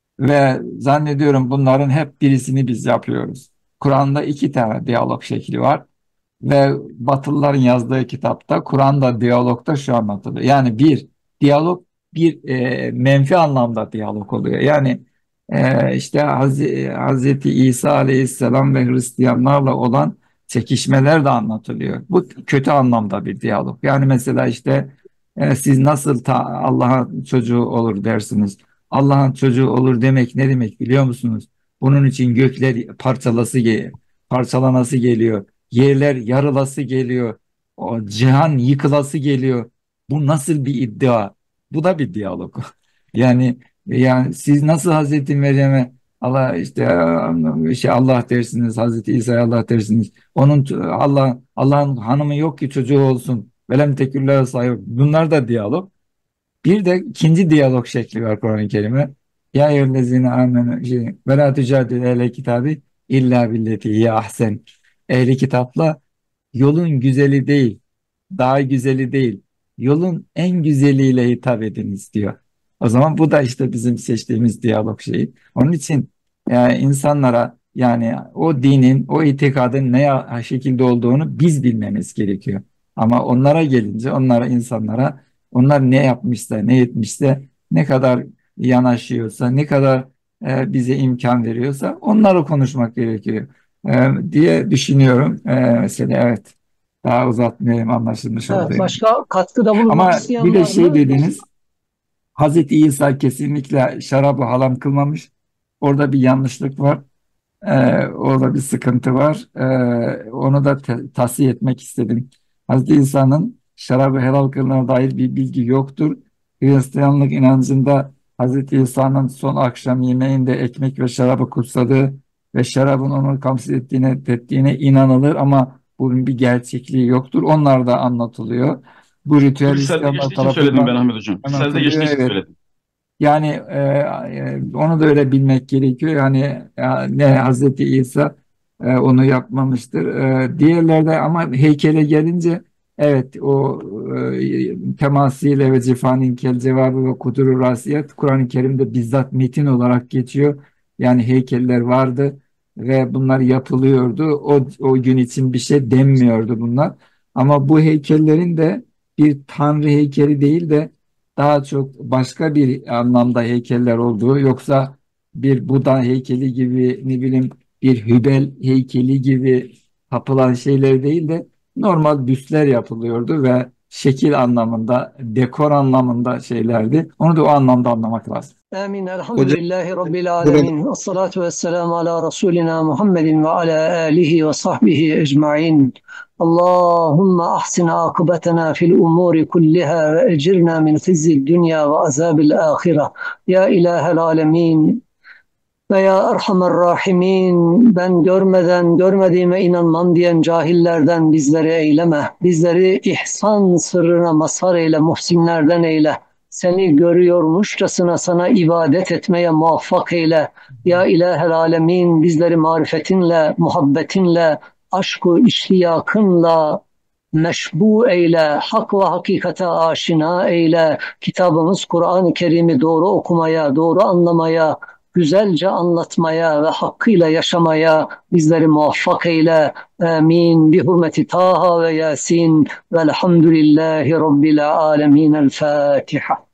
Ve zannediyorum bunların hep birisini biz yapıyoruz. Kur'an'da iki tane diyalog şekli var. Ve Batılıların yazdığı kitapta, Kur'an'da diyalogda şu anlatılıyor. Yani bir diyalog, bir e, menfi anlamda diyalog oluyor. Yani e, işte Haz Hazreti İsa Aleyhisselam ve Hristiyanlarla olan çekişmeler de anlatılıyor. Bu kötü anlamda bir diyalog. Yani mesela işte, e, siz nasıl ta Allah'ın çocuğu olur dersiniz. Allah'ın çocuğu olur demek ne demek biliyor musunuz? Bunun için gökler parçalası ge- parçalanası geliyor. Yerler yarılası geliyor. O cihan yıkılası geliyor. Bu nasıl bir iddia? Bu da bir diyalog. Yani yani siz nasıl Hazreti Meryem'e Allah işte, e, şey Allah dersiniz, Hazreti İsa'ya Allah dersiniz. Onun Allah Allah'ın hanımı yok ki çocuğu olsun. Velem teküllâhe sahip. Bunlar da diyalog. Bir de ikinci diyalog şekli var Kur'an-ı Kerim'e. Ya eyyühellezine amenu şey, ve la tücadile ehle kitabı illa billeti hiye ahsen. Ehli kitapla yolun güzeli değil, daha güzeli değil, yolun en güzeliyle hitap ediniz diyor. O zaman bu da işte bizim seçtiğimiz diyalog şeyi. Onun için yani insanlara, yani o dinin, o itikadın ne ya- şekilde olduğunu biz bilmemiz gerekiyor. Ama onlara gelince, onlara, insanlara, onlar ne yapmışsa, ne etmişse, ne kadar yanaşıyorsa, ne kadar e, bize imkan veriyorsa onları konuşmak gerekiyor e, diye düşünüyorum. E, mesela evet, daha uzatmayayım, anlaşılmış oldu. Evet, başka katkıda bulunmak Ama bir isteyen de var şey mı? dediniz, Hazreti İsa kesinlikle şarabı haram kılmamış. Orada bir yanlışlık var. Ee, orada bir sıkıntı var. Ee, onu da te- tasih etmek istedim. Hazreti İsa'nın şarabı helal kılığına dair bir bilgi yoktur. Hristiyanlık inancında Hazreti İsa'nın son akşam yemeğinde ekmek ve şarabı kutsadığı ve şarabın onu kamsil ettiğine, ettiğine inanılır ama bunun bir gerçekliği yoktur. Onlar da anlatılıyor. Bu ritüel Kırselde Hristiyanlar geçtiği için söyledim ben tarafından Ahmet Hocam. Kırselde anlatılıyor. geçtiği için Evet. söyledim. Yani e, e, onu da öyle bilmek gerekiyor. Yani ya, ne Hazreti İsa e, onu yapmamıştır. E, diğerlerde ama heykele gelince, evet, o e, temasiyle ve cifanin kel cevabı ve kuduru rasiyet Kur'an-ı Kerim'de bizzat metin olarak geçiyor. Yani heykeller vardı ve bunlar yapılıyordu. O, o gün için bir şey denmiyordu bunlar. Ama bu heykellerin de bir tanrı heykeli değil de daha çok başka bir anlamda heykeller olduğu, yoksa bir Buda heykeli gibi, ne bileyim bir Hübel heykeli gibi tapılan şeyler değil de normal büstler yapılıyordu ve şekil anlamında, dekor anlamında şeylerdi. Onu da o anlamda anlamak lazım. Amin. Hocam Elhamdülillahi Rabbil burada alemin. Esselatu vesselamu ala Resulina Muhammedin ve ala alihi ve sahbihi ecma'in. Allahümme ahsin akıbetena fil umuri kulliha ve ecirna min khizyid dünya ve azabil ahire. Ya ilahel alemin. Ve ya Erhamer Rahimin, ben görmeden görmediğime inanmam diyen cahillerden bizleri eyleme. Bizleri ihsan sırrına mazhar eyle, muhsinlerden eyle. Seni görüyormuşçasına sana ibadet etmeye muvaffak eyle. Ya ilahel alemin, bizleri marifetinle, muhabbetinle, aşk-ı iştiyakınla meşbu eyle, hak ve hakikate aşina eyle. Kitabımız Kur'an-ı Kerim'i doğru okumaya, doğru anlamaya, güzelce anlatmaya ve hakkıyla yaşamaya bizleri muvaffak eyle. Amin. Bi hurmeti Taha ve Yasin. Velhamdülillahi Rabbil alemin. El Fatiha.